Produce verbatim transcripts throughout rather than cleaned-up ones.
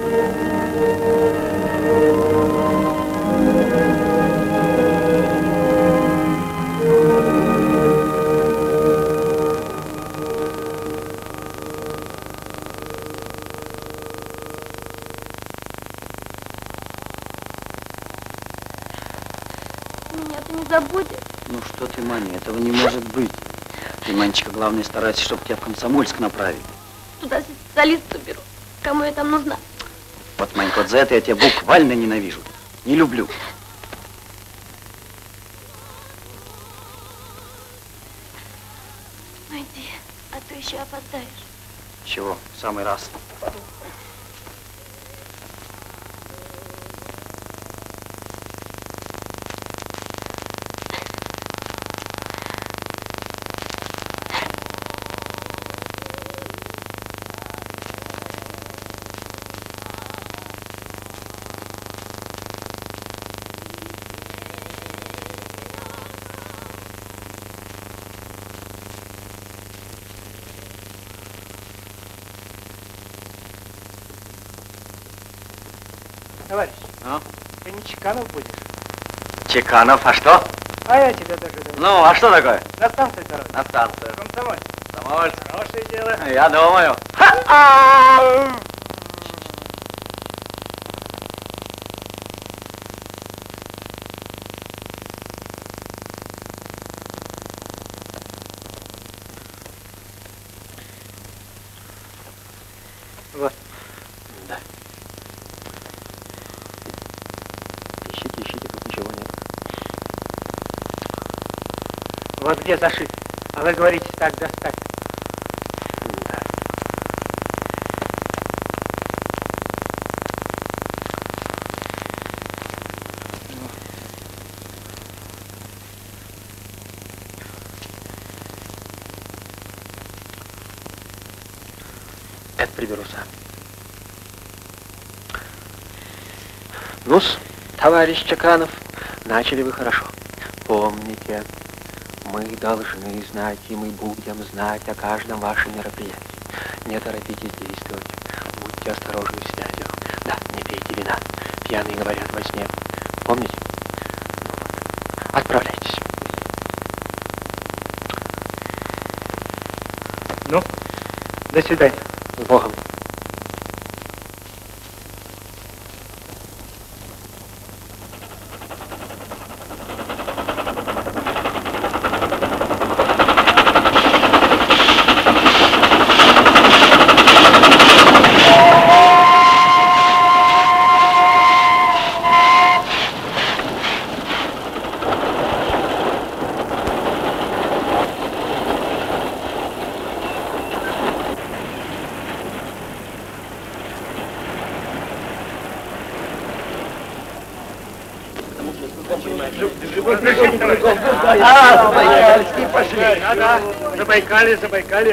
Главное, старайся, чтобы тебя в Комсомольск направили. Туда специалиста беру. Кому я там нужна? Вот, Манька, вот за это я тебя буквально ненавижу. Не люблю. Ну иди, а то еще опоздаешь. Чего? В самый раз. Товарищ, а? Ты не Чеканов будешь? Чеканов, а что? А я тебя дожидаюсь. Ну, а что такое? На станцию, короче. На станцию. Комсомольск. Комсомольск. Хорошее дело. Я думаю. Вот. Да. Ищите, ищите, тут ничего нет. Вот где зашит. А вы говорите, так достать. Да. Это приберу сам. Ну-с, товарищ Чеканов, начали вы хорошо. Помните, мы должны знать, и мы будем знать о каждом вашем мероприятии. Не торопитесь действовать. Будьте осторожны в связях. Да, не пейте вина. Пьяные говорят во сне. Помните? Ну вот. Отправляйтесь. Ну, до свидания. С Богом. Забайкальские пошли. Да-да, Забайкалье, Забайкалье.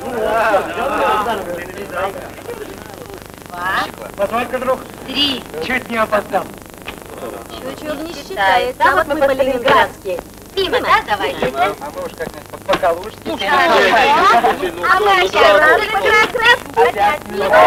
Два. Позволька, друг. Три. Чуть не опоздал. Чего не считается. А вот мы по-ленинградски. Мимо, да, давайте? А мы уж как-нибудь под Покалужский. А мы сейчас Ленинград.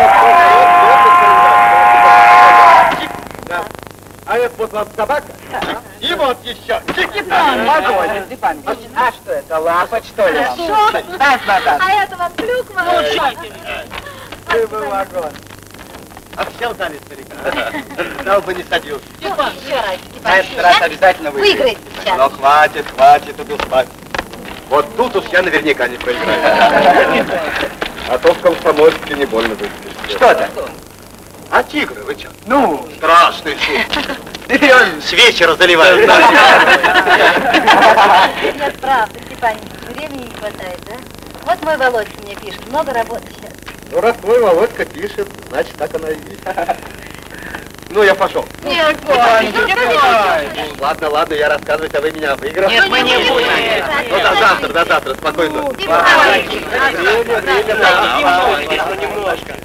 А это вот вам собака. И вот еще. Степан, Погоди, Степан. А что это, лапоть, что ли? Да, да, да. А это вам клюква. Ты был вагон. А все дали старика. Дал бы не садился. Степан, еще раз. На этот раз обязательно выиграет. Выиграет сейчас. Но хватит, хватит, иду спать. Вот тут уж я наверняка не проиграю. А то в Комсомольске не больно будет. Что это? А тигры, вы что? Ну, Страшный шут. И он с вечера заливает. Нет, правда, Степан, времени не хватает, да? Вот мой Володька мне пишет, много работы сейчас. Ну, раз твой Володька пишет, значит, так оно и есть. Ну, я пошел. Нет, Ну, ладно, ладно, я рассказывать, а вы меня выиграли. Нет, мы не будем. Ну, до завтра, до завтра, спокойно. Немножко.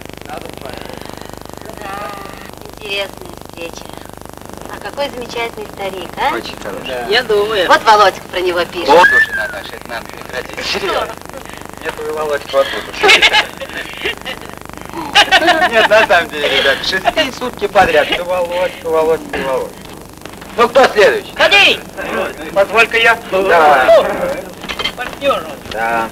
Интересная встреча. А какой замечательный старик, а? Очень хороший. Я думаю. Вот Володька про него пишет. Слушай, Наташа, это надо прекратить. Серьезно. Нет, твой Володька вот тут. Нет, на самом деле, ребят, шестые сутки подряд. Ты Володька, Володька, ты Володька. Ну, кто следующий? Ходи! Позволь-ка я. Да. Партнер. Да.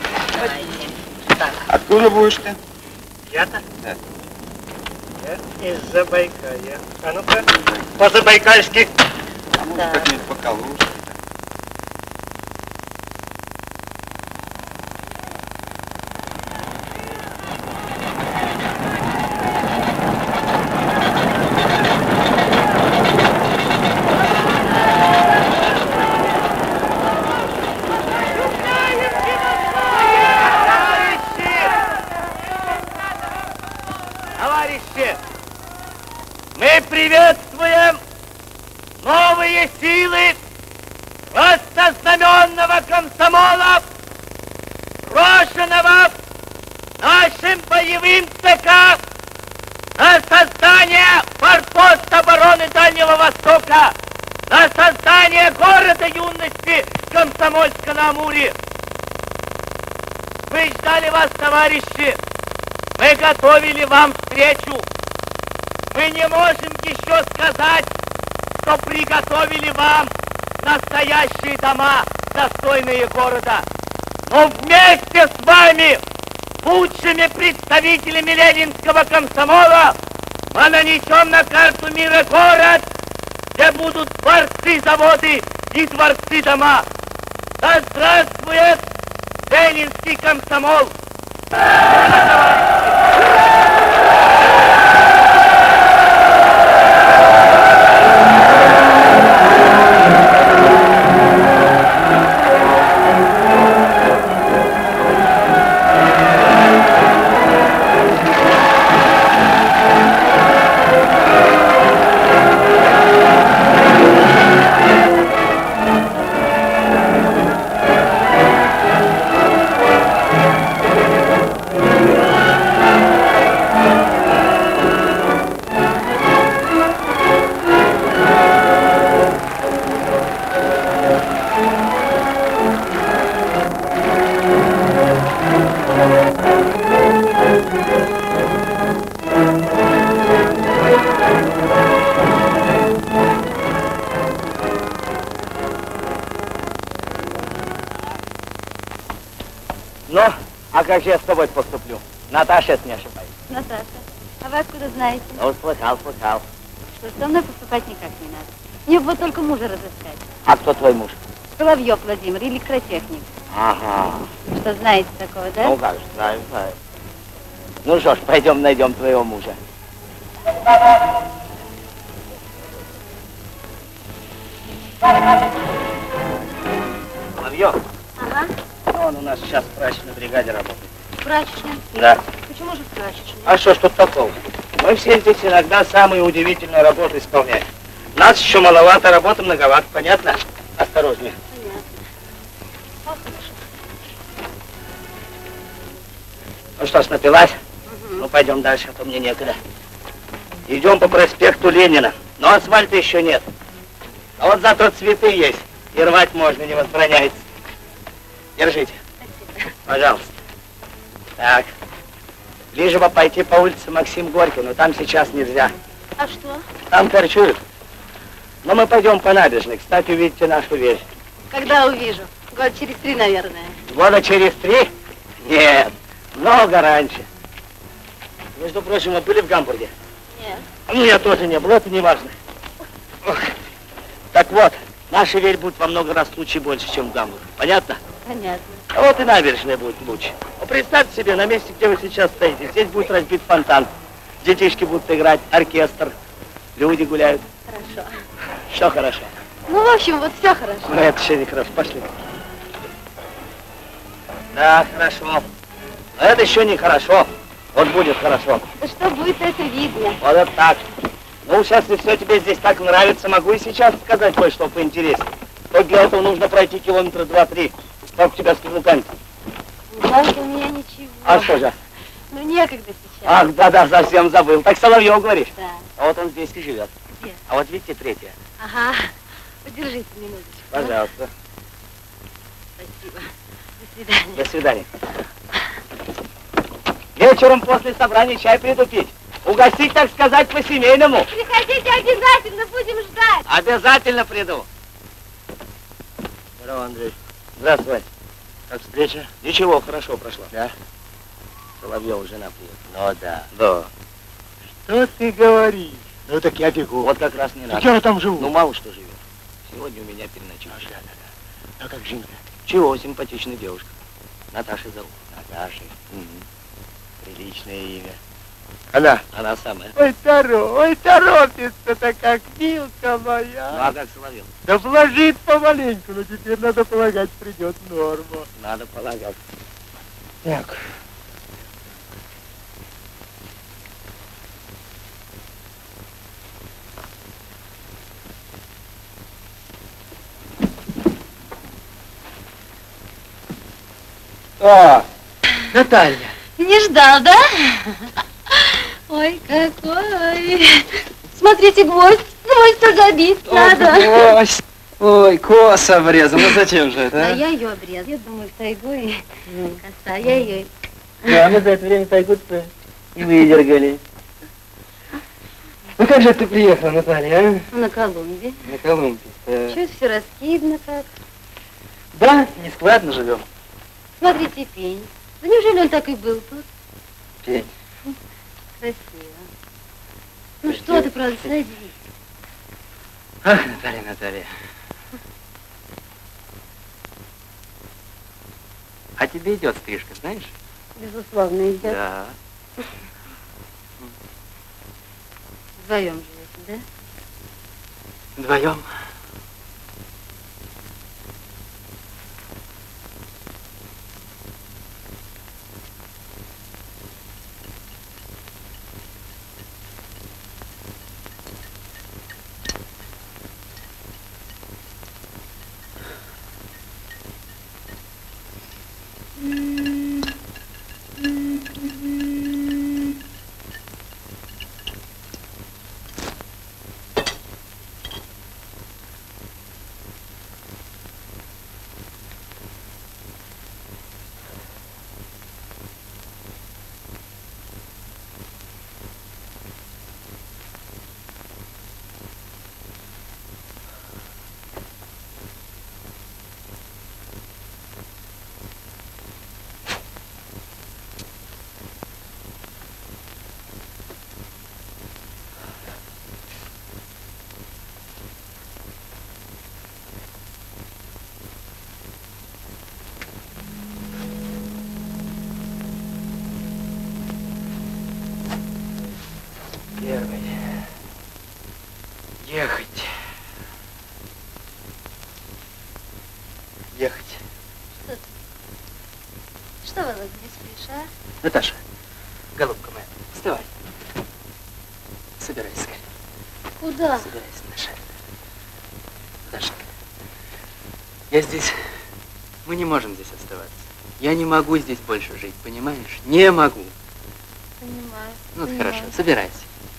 Откуда будешь ты? Я-то? Да. Я из Забайкалья. А ну-ка, по-забайкальски. А может, Да. как-нибудь по-калужски? Товарищи, мы приветствуем новые силы краснознаменного комсомола, брошенного нашим боевым ЦК на создание форпоста обороны Дальнего Востока, на создание города юности Комсомольска-на-Амуре. Мы ждали вас, товарищи. Мы готовили вам встречу. Мы не можем еще сказать, что приготовили вам настоящие дома, достойные города. Но вместе с вами, лучшими представителями ленинского комсомола, мы нанесем на карту мира город, где будут дворцы, заводы и дворцы, дома. Да здравствует ленинский комсомол! Ну, а как же я с тобой поступлю? Наташа, если не ошибаюсь. Наташа, а вы откуда знаете? Ну, слыхал, слыхал. Что со мной поступать никак не надо. Мне бы только мужа разыскать. А кто твой муж? Соловьев Владимир, электротехник. Ага. Что, знаете такого, да? Ну как же, знаю, знаю. Ну что ж, пойдем найдем твоего мужа. Соловьев, Ага, он у нас сейчас в прачечной бригаде работает. прачечная. Да. Почему же прачечная? А что ж тут такого? Мы все здесь иногда самые удивительные работы исполняем. Нас еще маловато, работы многовато, понятно? Осторожнее. Понятно. О, хорошо. Ну что ж, напилась? Угу. Ну пойдем дальше, а то мне некогда. Идем по проспекту Ленина. Но асфальта еще нет. А вот зато цветы есть. И рвать можно, не возбраняется. Держите. Спасибо. Пожалуйста. Так. Ближе бы пойти по улице Максим Горький, но там сейчас нельзя. А что? Там корчуют. Но мы пойдем по набережной. Кстати, увидите нашу вещь. Когда увижу? Год через три, наверное. Года через три? Нет. Много раньше. Между прочим, мы были в Гамбурге? Нет. Ну, я тоже не был, это не важно. Ох. Так вот, наши верь будут во много раз лучше и больше, чем в Гамбурге. Понятно? Понятно. А вот и набережная будет лучше. Ну, представьте себе, на месте, где вы сейчас стоите, здесь будет разбит фонтан. Детишки будут играть, оркестр, люди гуляют. Хорошо. Что хорошо? Ну, в общем, вот все хорошо. Ну, это еще не хорошо. Пошли. Да, хорошо. Но это еще не хорошо. Вот будет хорошо. Да что будет, это видно. Вот это так. Ну, сейчас, если все тебе здесь так нравится, могу и сейчас сказать кое-что поинтереснее. Только для этого нужно пройти километра два-три. Как у тебя с каблуками? Жалко у меня ничего. А что же? Ну, некогда сейчас. Ах, да-да, совсем забыл. Так Соловьев говоришь? Да. А вот он здесь и живет. Где? А вот видите, третья. Ага. Подержите минуточку. Пожалуйста. Спасибо. До свидания. До свидания. Вечером после собрания чай приду пить. Угостить, так сказать, по-семейному. Приходите обязательно, будем ждать. Обязательно приду. Здорово, Андрей. Здравствуй. Как встреча? Ничего, хорошо прошла. Да? Соловьева жена приехала. Ну да. Да. Что ты говоришь? Ну так я бегу. Вот как раз не надо. Так я там живу. Ну мало что живет. Сегодня у меня переночевал. Да, да, да. А как Жинка? Чего, симпатичная девушка. Наташей зовут. Наташей. Угу. Приличное имя. Она? Она самая. Ой, торопится, ой, торопится-то как, Милка моя. Ну а как Соловьев? Да положит помаленьку, но теперь, надо полагать, придет норма. Надо полагать. Так. А, Наталья. Не ждал, да? Ой, какой. Смотрите, гвоздь. Гвоздь забить надо. Гвоздь. Ой, коса обрезал. Ну зачем же это? А А? я ее обрезала. Я думаю, в тайгу и коса. Я ее... Да, мы за это время тайгу-то и выдергали. Ну как же ты приехала, Наталья, а? На Колумбе. На Колумбе. Да. Чуть все раскидано как. Да, нескладно живем. Смотрите, пень. Да неужели он так и был тут? Пень. Красиво. Ну что ты, правда, садись. Ах, Наталья, Наталья. А тебе идет стрижка, знаешь? Безусловно, идет. Да. Вдвоем живете, да? Вдвоем. Ехать. Ехать. Ехать. Что ты? Что, Володя, не спишь, а? Наташа, голубка моя, вставай. Собирайся скорее. Куда? Собирайся, Наташа. Наташенька, я здесь... Мы не можем здесь оставаться. Я не могу здесь больше жить, понимаешь? Не могу. Понимаю. Ну, понимаю. хорошо, собирайся.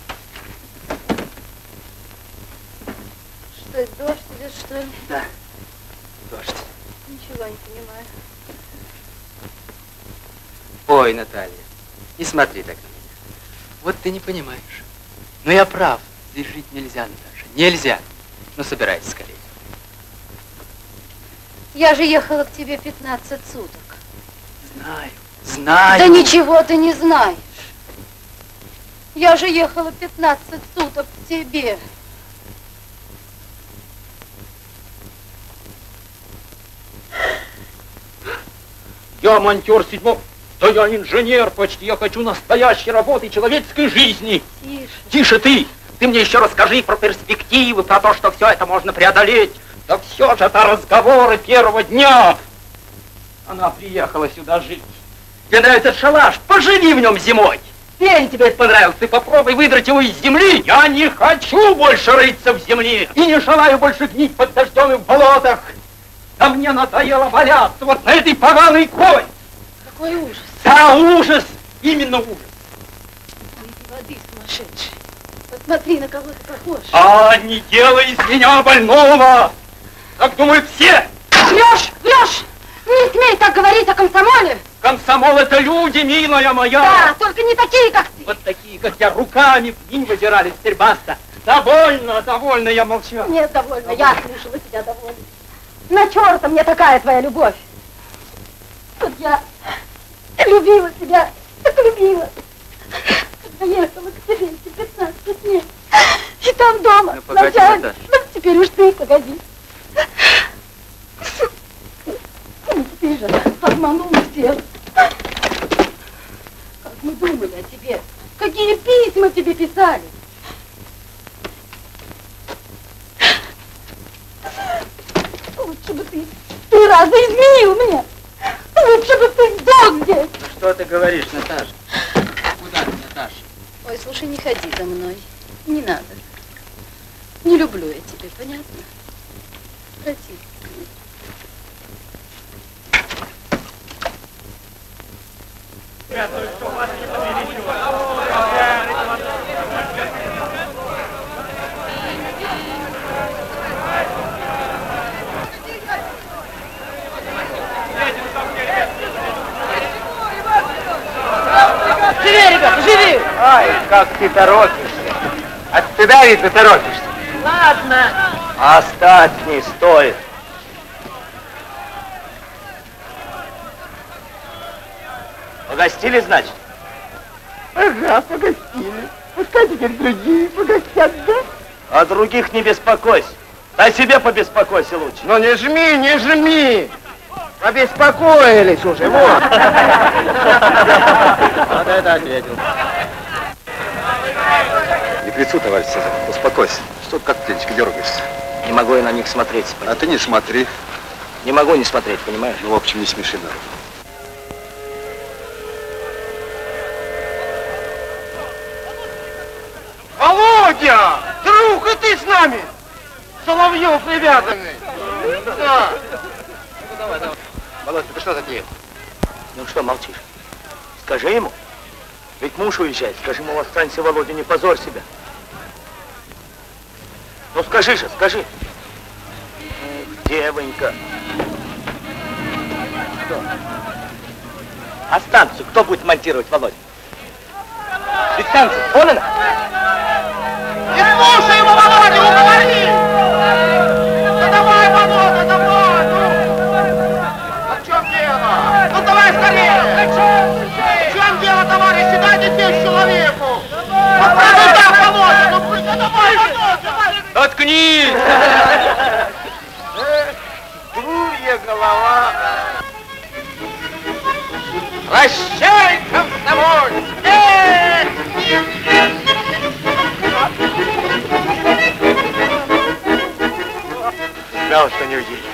Что это, дождь идет, что ли? Да, дождь. Ничего не понимаю. Ой, Наталья, не смотри так на меня. Вот ты не понимаешь. Но я прав. Здесь жить нельзя, Наташа. Нельзя. Ну, собирайся скорее. Я же ехала к тебе пятнадцать суток. Знаю, знаю. Да ничего ты не знаешь. Я же ехала пятнадцать суток к тебе. Я монтер седьмого... Да я инженер почти, я хочу настоящей работы человеческой жизни. Тише. Тише ты! Ты мне еще расскажи про перспективы, про то, что все это можно преодолеть. Да все же это разговоры первого дня. Она приехала сюда жить. Тебе нравится шалаш? Поживи в нем зимой. Пень тебе это понравился, ты попробуй выдрать его из земли. Я не хочу больше рыться в земле. И не желаю больше гнить под дождем и в болотах. Да мне надоело валяться вот на этой поганой койке. Какой ужас. Да, ужас! Именно ужас. Выйди воды, сумасшедший. Посмотри, на кого ты похож. А, не делай из меня больного! Так думают все! Врешь, врешь! Не смей так говорить о комсомоле! Комсомол — это люди, милая моя. Да, только не такие, как ты. Вот такие, как я, руками в ним выдирали, теперь баста. Довольно, довольно, я молчу. Нет, довольно, я слушала тебя довольно. На черта мне такая твоя любовь. Вот я любила тебя, так любила. Когда ехала к тебе эти пятнадцать дней. И там дома. Ну, погоди, начальник. Наташа. Ну, теперь уж ты, погоди. Ну, ты же обманул всех. Как мы думали о тебе. Какие письма тебе писали. Лучше бы ты три раза изменил мне. Лучше бы ты сдох здесь. Ну что ты говоришь, Наташа? Куда ты, Наташа? Ой, слушай, не ходи за мной. Не надо. Не люблю я тебя, понятно? Прости. Живи, ребята, живи! Ай, как ты торопишься. От стыда ведь ты торопишься. Ладно. Оставь, не стоит. Погостили, значит? Ага, погостили. Пускай теперь другие погостят, да? О других не беспокойся. О себе побеспокойся лучше. Ну не жми, не жми. Обеспокоились уже, вот. Вот это ответил. Не к лицу, товарищ Цезарь, успокойся. Что ты как птенчик дергаешься? Не могу я на них смотреть. А ты не смотри. Не могу не смотреть, понимаешь? Ну, в общем, не смеши народ. Володя! Друг, и ты с нами! Соловьев привязанный. Да. Володь, ты что затеял? Ну что молчишь? Скажи ему. Ведь муж уезжает. Скажи ему, останься, Володя, не позорь себя. Ну скажи же, скажи. Эх, девонька. Что? А станцию кто будет монтировать, Володя? Ведь станция, вон она. Не слушай его, Володя, уговори! Ну давай, Володя, давай! Ну! А в чем дело? Ну давай скорее! В чем дело, товарищи? Дайте здесь человеку! Ну так, Володя, ну пусть, ну давай, Володя! Заткнись! Дурья голова! Прощай, комсомоль! Знал, что не уедешь.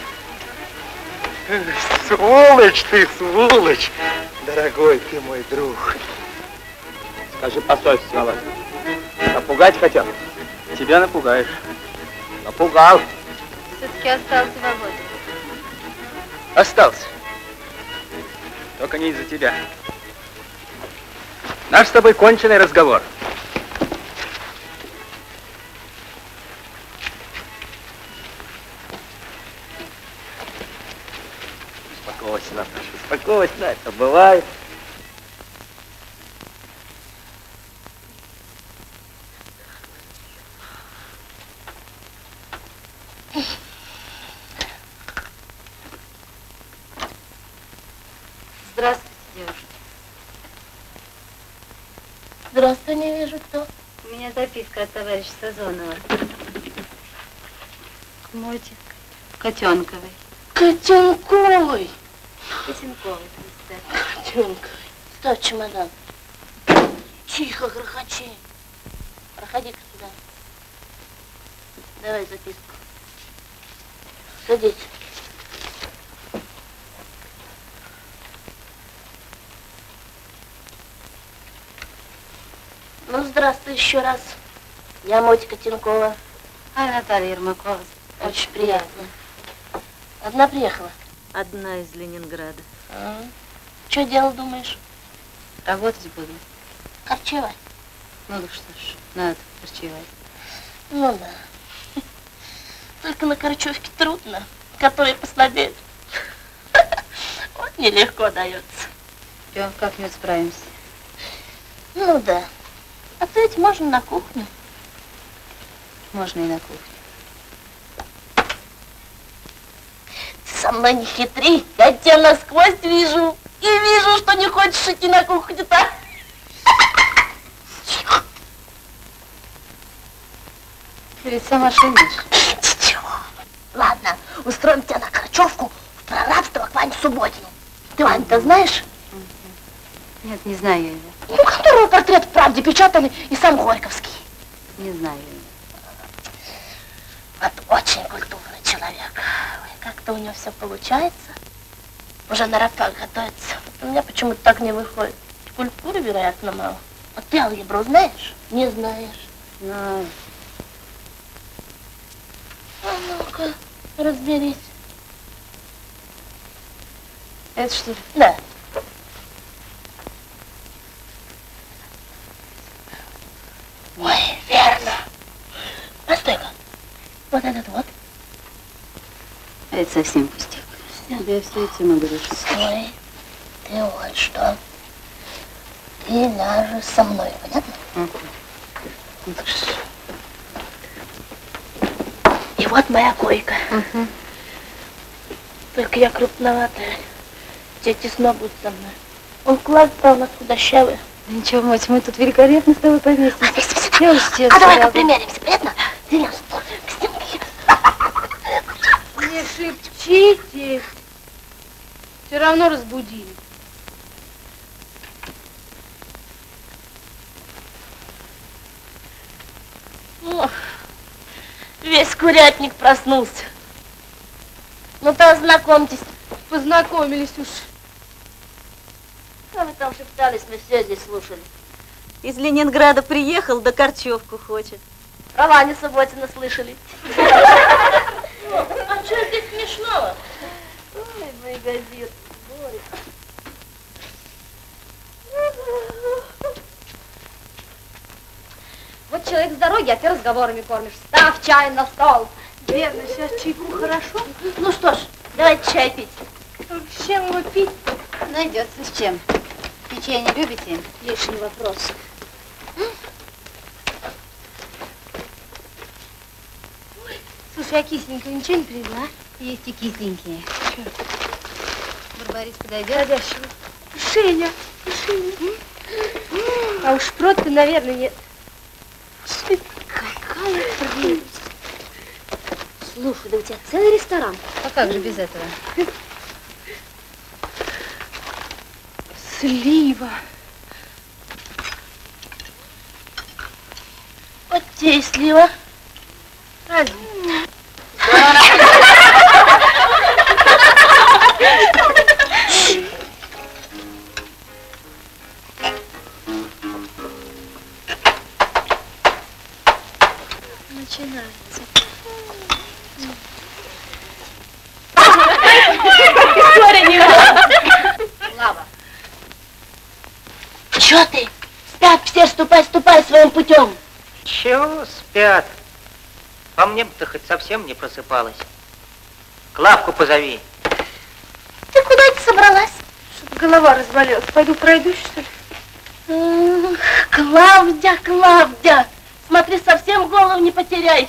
Сволочь ты, сволочь! Дорогой ты мой друг. Скажи по совести, Володя. Напугать хотел? Тебя напугаешь. Напугал. Все-таки остался Володя. Остался. Только не из-за тебя. Наш с тобой конченый разговор. Успокойся, Наташа, успокойся, да, это бывает. Здравствуйте, девушка. Здравствуй, не вижу кто. У меня записка от товарища Сазонова. К Моте Котенковой. Котенковой. Котенковой, кстати. Котенковой. Ставь чемодан. Тихо, грохочи. Проходи-ка сюда. Давай записку. Садись. Ну, здравствуй еще раз. Я Мотя Котенкова. А Наталья Ермакова. Очень приятно. Одна приехала? Одна из Ленинграда. А? Что делал, думаешь? Работать буду. Корчевать. Ну да что ж, надо корчевать. Ну да. Только на корчевке трудно, которые послабеют. Вот нелегко дается. Все, как-нибудь справимся. Ну да. А то ведь можно на кухню. Можно и на кухню. Ты со мной не хитри, я тебя насквозь вижу. И вижу, что не хочешь идти на кухню-то. Ты ведь сама шумишь. Ничего. Ладно, устроим тебя на Карачевку в прорабство к Ване Субботину. Ты Вань-то знаешь? Нет, не знаю я его. Ну, которого портрет в «Правде» печатали, и сам Горьковский. Не знаю его. Вот очень культурный человек. Ой, как-то у него все получается. Уже на рапах готовится. У меня почему-то так не выходит. Культуры, вероятно, мало. А ты алгебру знаешь? Не знаешь. Знаю. А ну-ка, разберись. Это что ли? Да. Ой, верно. Постой-ка. Вот этот вот. А это совсем пустяк. Я все эти могу решить. Стой. Ты вот что. Ты ляжешь со мной, понятно? Угу. И вот моя койка. Угу. Только я крупноватая. Тебе тесно будет со мной. Он класс-то у нас худощавый. Ничего, мать, мы тут великолепно с тобой поместимся. Поместимся. Я уж тебе А давай-ка сразу. примеримся, понятно? Ты к стенке. Не шепчите. Все равно разбудили. Ох, весь курятник проснулся. Ну-то ознакомьтесь. Познакомились уж. А вы там шептались, мы все здесь слушали. Из Ленинграда приехал, да Корчевку хочет. Про Ваню Субботина слышали. А что здесь смешного? Ой, мои газеты. Вот человек с дороги, а ты разговорами кормишь. Ставь чай на стол. Верно, сейчас чайку хорошо. Ну что ж, давайте чай пить. С чем его пить? Найдется с чем. Печенье любите? Лишний вопрос. Слушай, а кисленького ничего не привезла? Есть и кисленькие. Барбарис подойдет? Подходящего. Женя, Женя. А уж прод-то, наверное, нет. Какая прелесть. Слушай, да у тебя целый ресторан. А как же без этого? Слива. Вот тебе и слива. Разве? Начинается. Лава. Чё ты? Спят все, ступай, ступай своим путем. Чего спят? По мне бы-то хоть совсем не просыпалась. Клавку позови. Ты куда это собралась? Что-то голова разболелась. Пойду пройдусь, что ли? М, Клавдя, Клавдя, смотри, совсем голову не потеряй.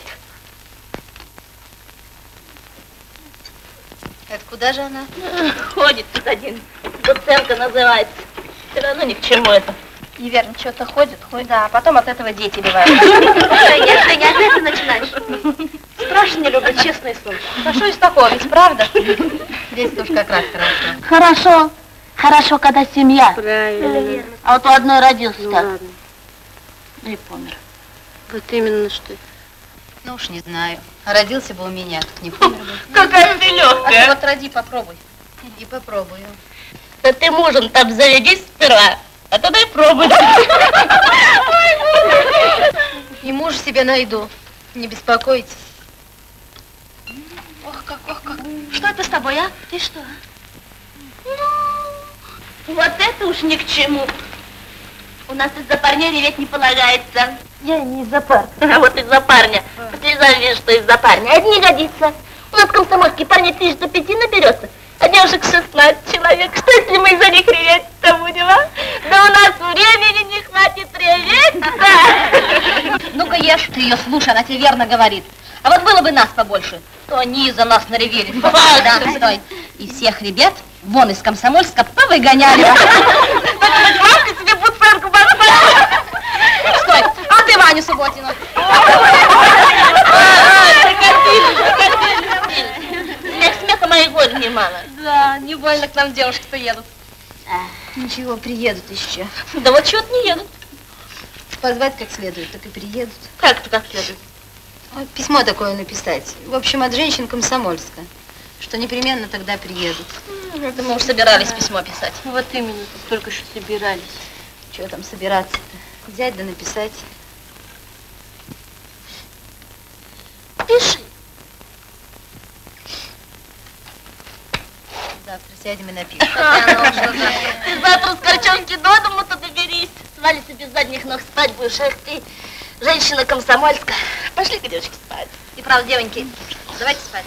Это куда же она? Ходит тут один. Доценка называется. Все равно ни к чему это. И верно, что-то ходит, ходит. Да, а потом от этого дети бывают. Женя, Женя, опять ты начинаешь. Страшно не люблю, честное слово. А что из такого, ведь правда? Здесь тоже как раз хорошо. Хорошо. Хорошо, когда семья. Правильно. А вот у одной родился Ну так. ладно. Да и помер. Вот именно что. Ну уж не знаю. А родился бы у меня, не помер бы. Какая ты А ты легкая. вот роди, попробуй. И попробую. Да ты мужем там заведись сперва, а тогда и пробуй. И мужа себе найду. Не беспокойтесь. Ох, как, ох, как. Что это с тобой, а? Ты что? Ну, вот это уж ни к чему. У нас из-за парня реветь не полагается. Я не из-за парня. А вот из-за парня. Вот и завидишь, что из-за парня. А это не годится. У нас в комсомольске парня тысяч до пяти наберется. Одни девушек шестнадцать человек. Что если мы за них реветь-то будем, а? Да у нас времени не хватит реветь-то. Ну-ка ешь, ты ее слушай, она тебе верно говорит. А вот было бы нас побольше, то они из-за нас наревели. Да, стой. И всех ребят вон из Комсомольска повыгоняли. Мамка себе буценку поставила. Стой, а ты Ваню Субботину. Смех смеха моей годы немало. Да, не больно к нам девушки-то едут. Ничего, приедут еще. Да вот чего-то не едут. Позвать как следует, так и приедут. Как-то как следует. Письмо такое написать. В общем, от женщин Комсомольска. Что непременно тогда приедут. Это мы уж собирались письмо писать. Вот именно, только что собирались. Чего там собираться-то? Взять да написать. Пиши. Завтра сядем и напишем. Ты завтра с Корчевки до дому-то доберись. Свалится без задних ног, спать будешь. Эх ты, женщина Комсомольска. Пошли-ка, девочки, спать. И правда, девоньки, давайте спать.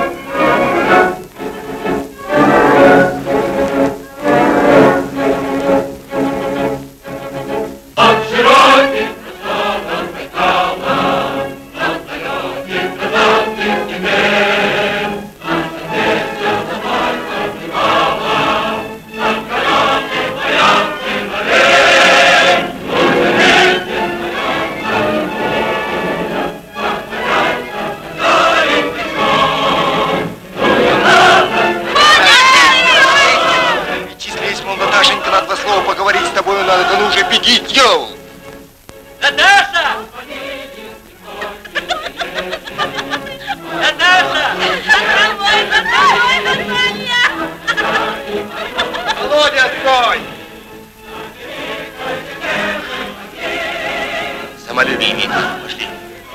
Беги, дьявол! Наташа! Наташа! Володя, стой! Самолюбие. Пошли.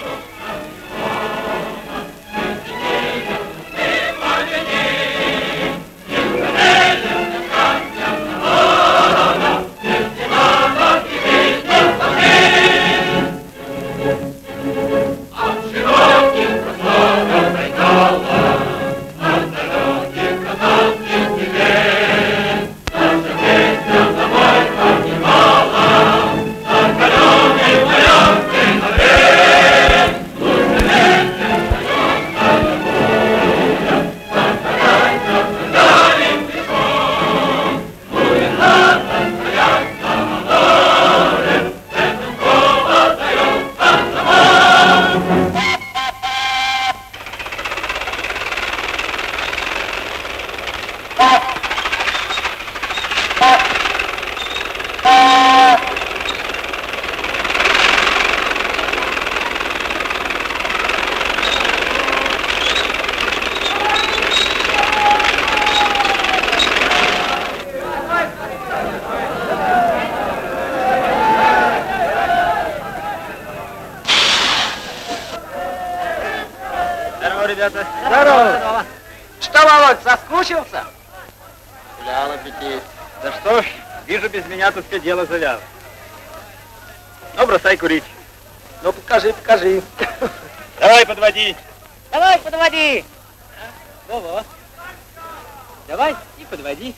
Ребята. Здорово. Что, Володь, соскучился? Гулял аппетит. Да что ж, вижу, без меня тут все дело завяло. Ну, бросай курить. Ну, покажи, покажи. Давай, подводи. Давай, подводи. Во-во. Давай и подводи.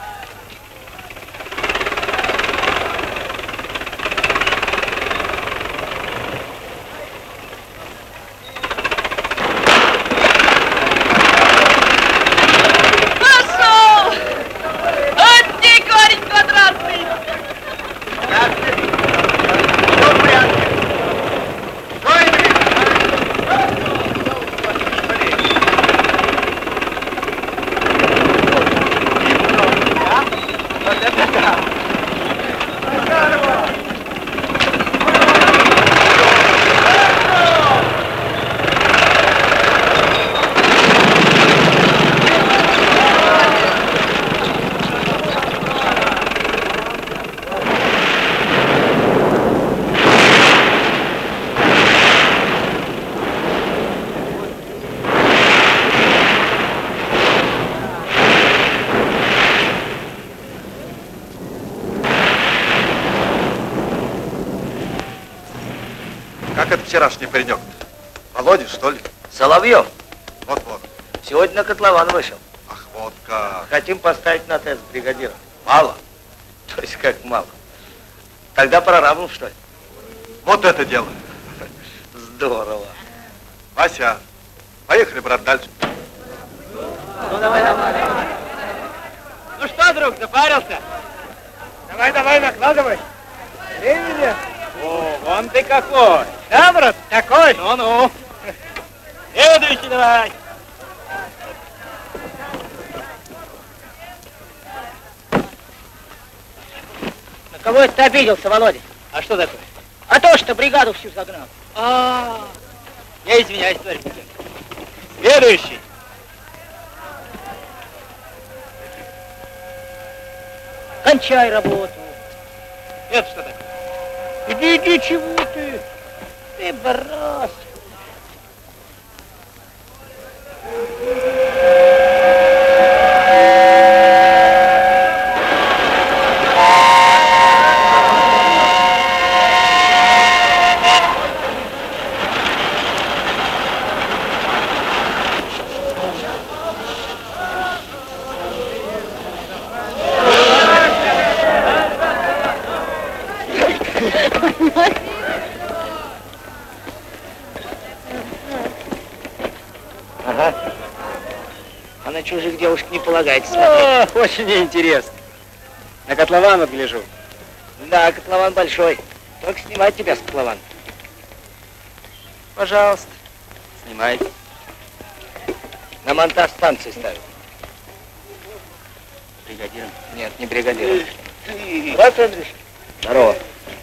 Как это вчерашний паренек? Володя, что ли? Соловьев. Вот-вот. Сегодня на котлован вышел. Ах, вот. Вот как. Хотим поставить на тест бригадира. Мало? То есть как мало? Тогда прорабом, что ли? Вот это дело. Здорово. Вася, поехали, брат, дальше. Ну, давай, давай, давай. Ну что, друг, запарился? Давай, давай, накладывай. Времени. О, вон ты какой. Да, брат? Такой. Ну-ну. Следующий давай. На кого это ты обиделся, Володя? А что такое? А то, что бригаду всю загнал. А, я извиняюсь, товарищ начальник. Следующий. Кончай работу. Это что такое? Иди, иди, чего ты? Ты брось. Ага. А на чужих девушек не полагается смотреть. О, очень интересно. На котлован вот гляжу. Да, котлован большой. Только снимать тебя с котлована. Пожалуйста, снимайте. На монтаж станции ставят. Бригадиром? Нет, не бригадиром. Брат Андрюш. Здорово.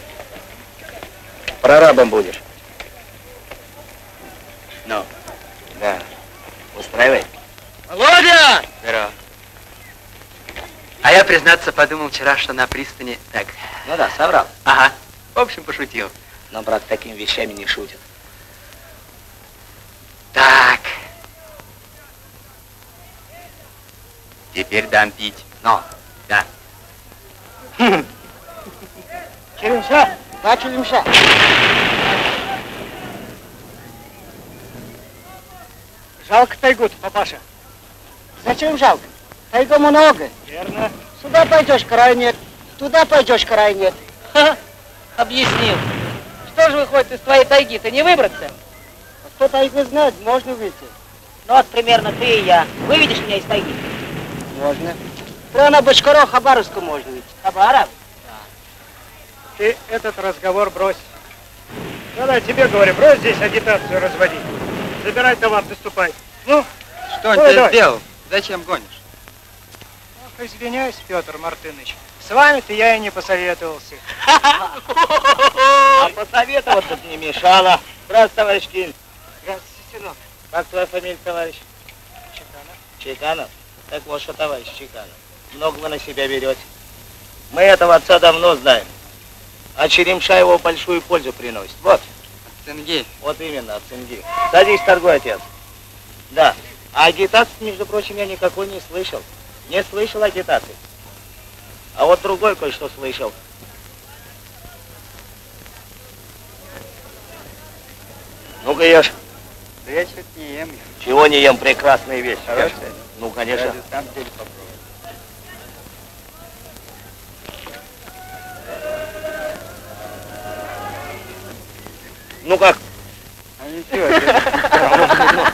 Прорабом будешь. Ну. Да. Устраивай. Володя! Здорово. А я, признаться, подумал вчера, что на пристани так. Ну да, соврал. Ага. В общем, пошутил. Но брат такими вещами не шутит. Так. Теперь дам пить. Но, да. Черемша, да, черемша. Жалко тайгу-то, папаша. Зачем жалко? Тайгу много. Верно. Сюда пойдешь, край нет. Туда пойдешь, край нет. Ха, объяснил. Что же выходит из твоей тайги-то, не выбраться? А кто тайгу знает, можно выйти. Ну вот примерно ты и я. Выведешь меня из тайги? Можно. Прямо на Бочкаро, Хабаровску можно выйти. Хабаров? Ты этот разговор брось. Да-да, тебе говорю, брось здесь агитацию разводить. Забирай товар, доступай. Ну, Что он давай, тебе давай. сделал? Зачем гонишь? Ох, извиняюсь, Петр Мартынович. С вами-то я и не посоветовался. А посоветовать тут не мешало. Здравствуй, товарищ Киль. Здравствуйте, сынок. Как твоя фамилия, товарищ? Чеканов. Чеканов? Так вот что, товарищ Чеканов. Много вы на себя берете. Мы этого отца давно знаем. А Черемша его большую пользу приносит. Вот. Цинги. Вот именно, от цинги. Садись, торгуй, отец. Да. А агитации, между прочим, я никакой не слышал. Не слышал агитации. А вот другой кое-что слышал. Ну-ка ешь. Да я что-то не ем. Чего не ем? Прекрасная вещь. Хорошая? Ешь. Ну, конечно. Я же сам теперь попробую. Ну как? А ничего.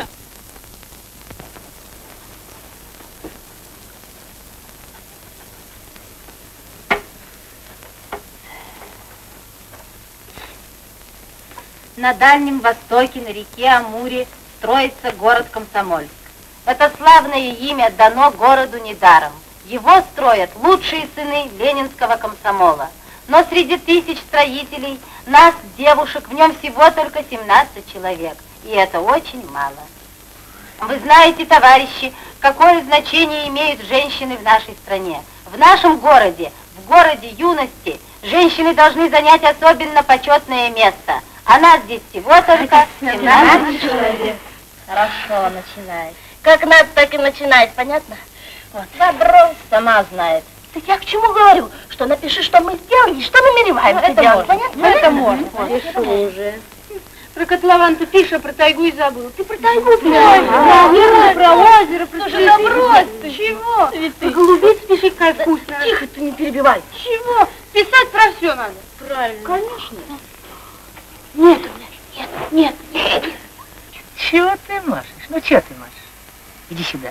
На Дальнем Востоке, на реке Амуре, строится город Комсомольск. Это славное имя дано городу недаром. Его строят лучшие сыны ленинского комсомола. Но среди тысяч строителей, нас, девушек, в нем всего только семнадцать человек. И это очень мало. Вы знаете, товарищи, какое значение имеют женщины в нашей стране. В нашем городе, в городе юности, женщины должны занять особенно почетное место. А нас здесь всего только семнадцать человек. Хорошо, начинай. Как надо, так и начинай, понятно? Вот. Добро сама знает. Так я к чему говорю? Что напиши, что мы сделали и что намереваемся Ну, это делать, можно. понятно? Ну, это можно. Пишу уже. Про котлован ты пишешь, а про тайгу и забыл. Ты про тайгу пишешь? Да, про озеро, про цветы. Да брось ты. Чего? Про голубиц пиши, какая вкусная. Тихо, ты не перебивай. Чего? Писать про все надо. Правильно. Конечно. Нет, нет, нет, нет. Чего ты машешь? Ну, чего ты машешь? Иди сюда.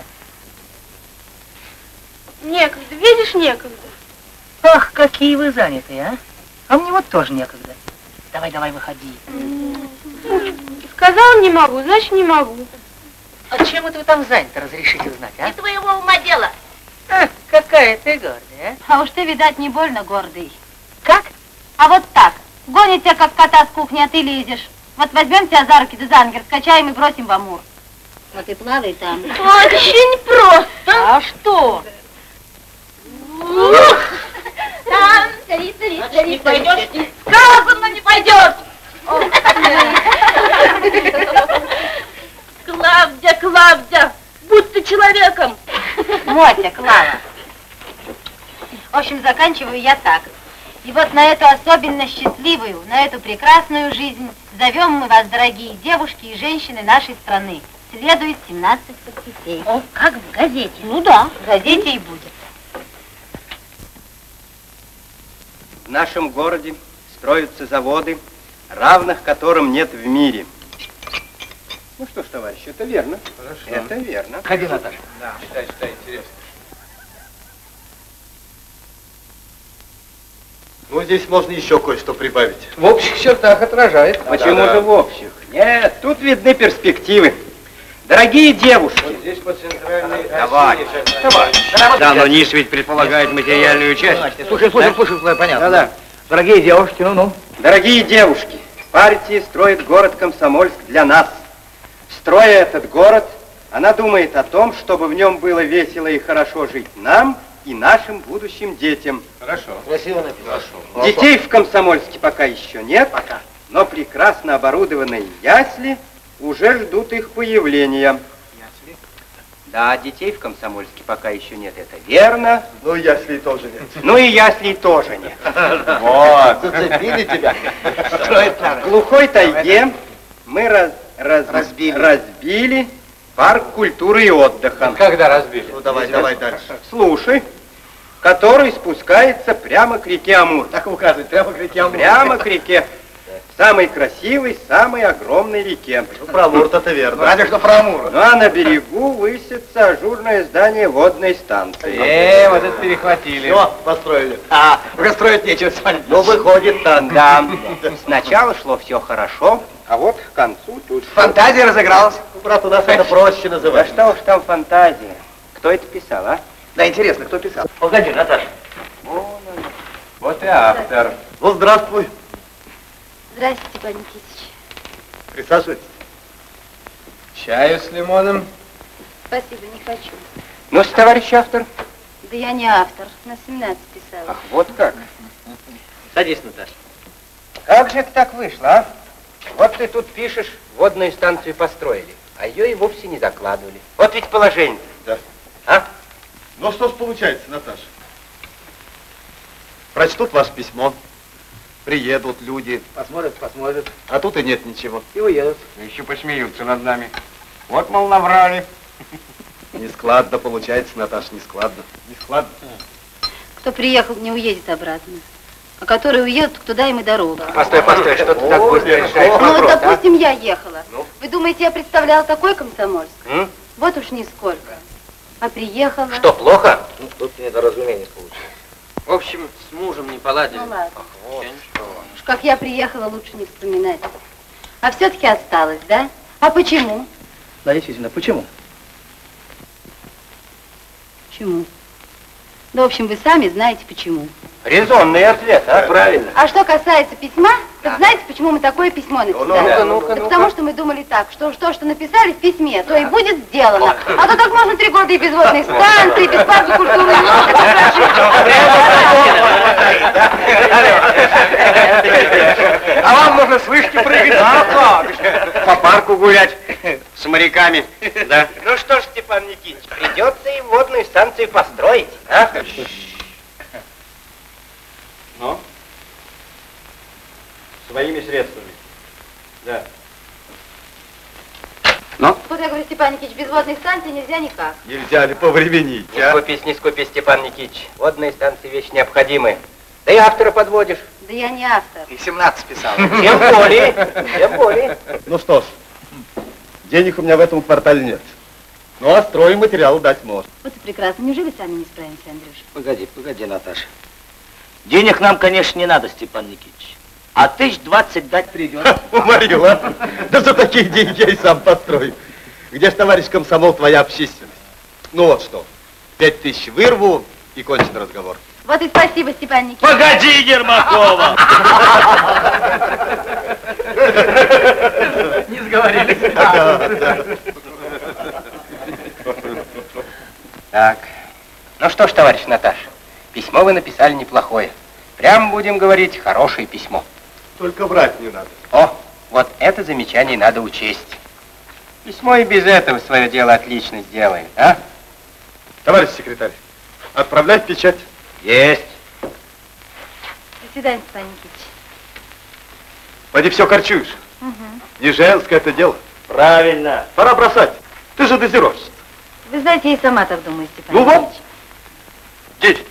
Некогда, видишь, некогда. Ах, какие вы занятые, а? А мне вот тоже некогда. Давай, давай, выходи. Сказал не могу, значит не могу. А чем это вы там заняты, разрешите узнать, а? Не твоего ума дело. Ах, какая ты гордая, А уж ты, видать, не больно гордый. Как? А вот так. Гонит тебя, как кота с кухни, а ты лезешь. Вот возьмем тебя за руки, да за ноги, раскачаем и бросим в Амур. Вот и плавай там. Очень просто. А что? Там, цари, цари, цари, пойдешь? Сказано, не пойдешь. Клавдия, Клавдия, будь ты человеком. Мотя, Клава. В общем, заканчиваю я так. И вот на эту особенно счастливую, на эту прекрасную жизнь зовем мы вас, дорогие девушки и женщины нашей страны. Следует семнадцать подписей. О, как в газете. Ну да, в газете и будет. В нашем городе строятся заводы, равных которым нет в мире. Ну что ж, товарищ, это верно. Хорошо. Это верно. Ходи, Наташа. Да, читай, читай, интересно. Ну, здесь можно еще кое-что прибавить. В общих чертах отражает. Почему Да, да. же в общих? Нет, тут видны перспективы. Дорогие девушки. Вот здесь по центральной... Товарищ, товарищ. Да, но низ ведь предполагает материальную часть. Слушай, слушай, слушай, слушай, понятно. Да-да. Дорогие девушки, ну-ну. Дорогие девушки, партия строит город Комсомольск для нас. Строя этот город, она думает о том, чтобы в нем было весело и хорошо жить нам и нашим будущим детям. Хорошо. Красиво написано. Хорошо. Детей в Комсомольске пока еще нет, Пока. но прекрасно оборудованные ясли уже ждут их появления. Ясли? Да, детей в Комсомольске пока еще нет, это верно. Ну, яслей тоже нет. Ну и яслей тоже нет. Вот, зацепили тебя. В глухой тайге мы раз, раз, Разбили. разбили парк культуры и отдыха. Когда разбили? Ну, давай, давай дальше. Слушай, который спускается прямо к реке Амур. Так указывает, прямо к реке Амур. Прямо к реке. Самой красивой, самой огромной реке. Ну, про Амур-то это верно. Разве что про Амур. Ну а на берегу высится ажурное здание водной станции. Э, вот это перехватили. Все, построили. А, уже строить нечего, смотри. Ну, выходит так, да. Сначала шло все хорошо, а вот к концу тут... Фантазия разыгралась. Ну, брат, у нас это проще Да называть. что уж там фантазия. Кто это писал, а? Да, интересно, кто писал? Погоди, Наташа. Вон он. Вот и автор. Ну, здравствуй. Здравствуйте, Степан Никитич. Присаживайтесь. Чаю с лимоном. Спасибо, не хочу. Ну, товарищ автор. Да я не автор, на семнадцать писала. Ах, вот как. Садись, Наташа. Как же это так вышло, а? Вот ты тут пишешь, водную станцию построили, а ее и вовсе не закладывали. Вот ведь положение. Да. А? Ну, что ж получается, Наташа? Прочтут ваше письмо, приедут люди, Посмотрят, посмотрят. а тут и нет ничего. И уедут. Еще посмеются над нами. Вот, мол, наврали. Нескладно получается, Наташа, нескладно. Нескладно. Кто приехал, не уедет обратно. А которые уедут, туда им и дорога. Постой, постой, что ты так быстро решаешь Ну, вот, вопрос, а? допустим, я ехала. Ну? Вы думаете, я представляла такой Комсомольск? М? Вот уж нисколько. А приехала... Что, плохо? Ну, тут недоразумение получилось. В общем, с мужем не поладили. Ну ладно. Вот. Ничего. Уж как я приехала, лучше не вспоминать. А все-таки осталось, да? А почему? Да, действительно, почему? Почему? Да, в общем, вы сами знаете, почему. Резонный ответ, а? Правильно. А что касается письма, так знаете, почему мы такое письмо написали? ну-ка, ну-ка, Да ну-ка. потому что мы думали так, что уж то, что написали в письме, то и будет сделано. А то так можно три года и без водной станции, без парка культуры и А вам нужно с вышки прыгать? А как? По парку гулять с моряками. Да. Ну что ж, Степан Никитич, придется и водную станцию построить, а? Ну? Своими средствами. Да. Ну? Вот я говорю, Степан Никитич, без водных станций нельзя никак. Нельзя ли повременить, Не а? скупись, не скупись, Степан Никитич. Водные станции вещь необходимы. Да и автора подводишь. Да я не автор. И семнадцать писал. Тем более, тем более. Ну что ж, денег у меня в этом квартале нет. Ну, а стройматериал дать может. Вот и прекрасно. Неужели сами не справимся, Андрюша? Погоди, погоди, Наташа. Денег нам, конечно, не надо, Степан Никитич. А тысяч двадцать дать придется. Уморила. Да за такие деньги я и сам построю. Где ж, товарищ комсомол, твоя общественность? Ну вот что, пять тысяч вырву и кончен разговор. Вот и спасибо, Степан Никитич. Погоди, Ермакова! Не сговорились. Да, да. Так, ну что ж, товарищ Наташ, письмо вы написали неплохое. Прямо будем говорить, хорошее письмо. Только врать не надо. О, вот это замечание надо учесть. Письмо и без этого свое дело отлично сделает, а? Товарищ секретарь, отправляй в печать. Есть. До свидания, Степан Никитич. Поди все корчуешь. Угу. Не женское это дело. Правильно. Пора бросать. Ты же дозировщица. Вы знаете, я и сама так думаю, Степан Ну Никитич. вот, действуй.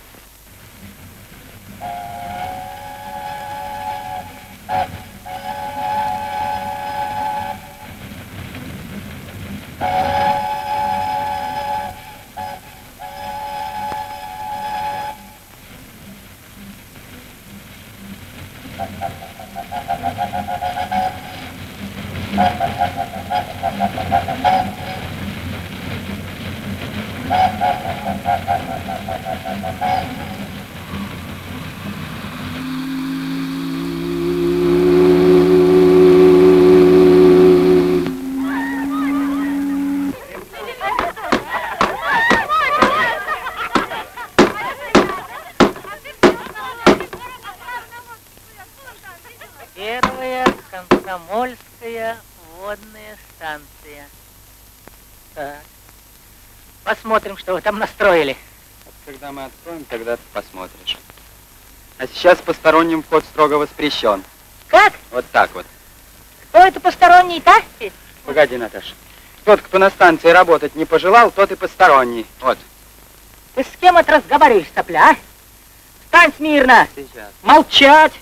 Первая комсомольская водная станция. Так. Посмотрим, что вы там настроили. Когда мы откроем, тогда ты посмотришь. А сейчас посторонним вход строго воспрещен. Как? Вот так вот. Кто это посторонний-то? Погоди, Наташа. Тот, кто на станции работать не пожелал, тот и посторонний. Вот. Ты с кем это разговариваешь, сопля, а? Стань смирно! Сейчас. Молчать!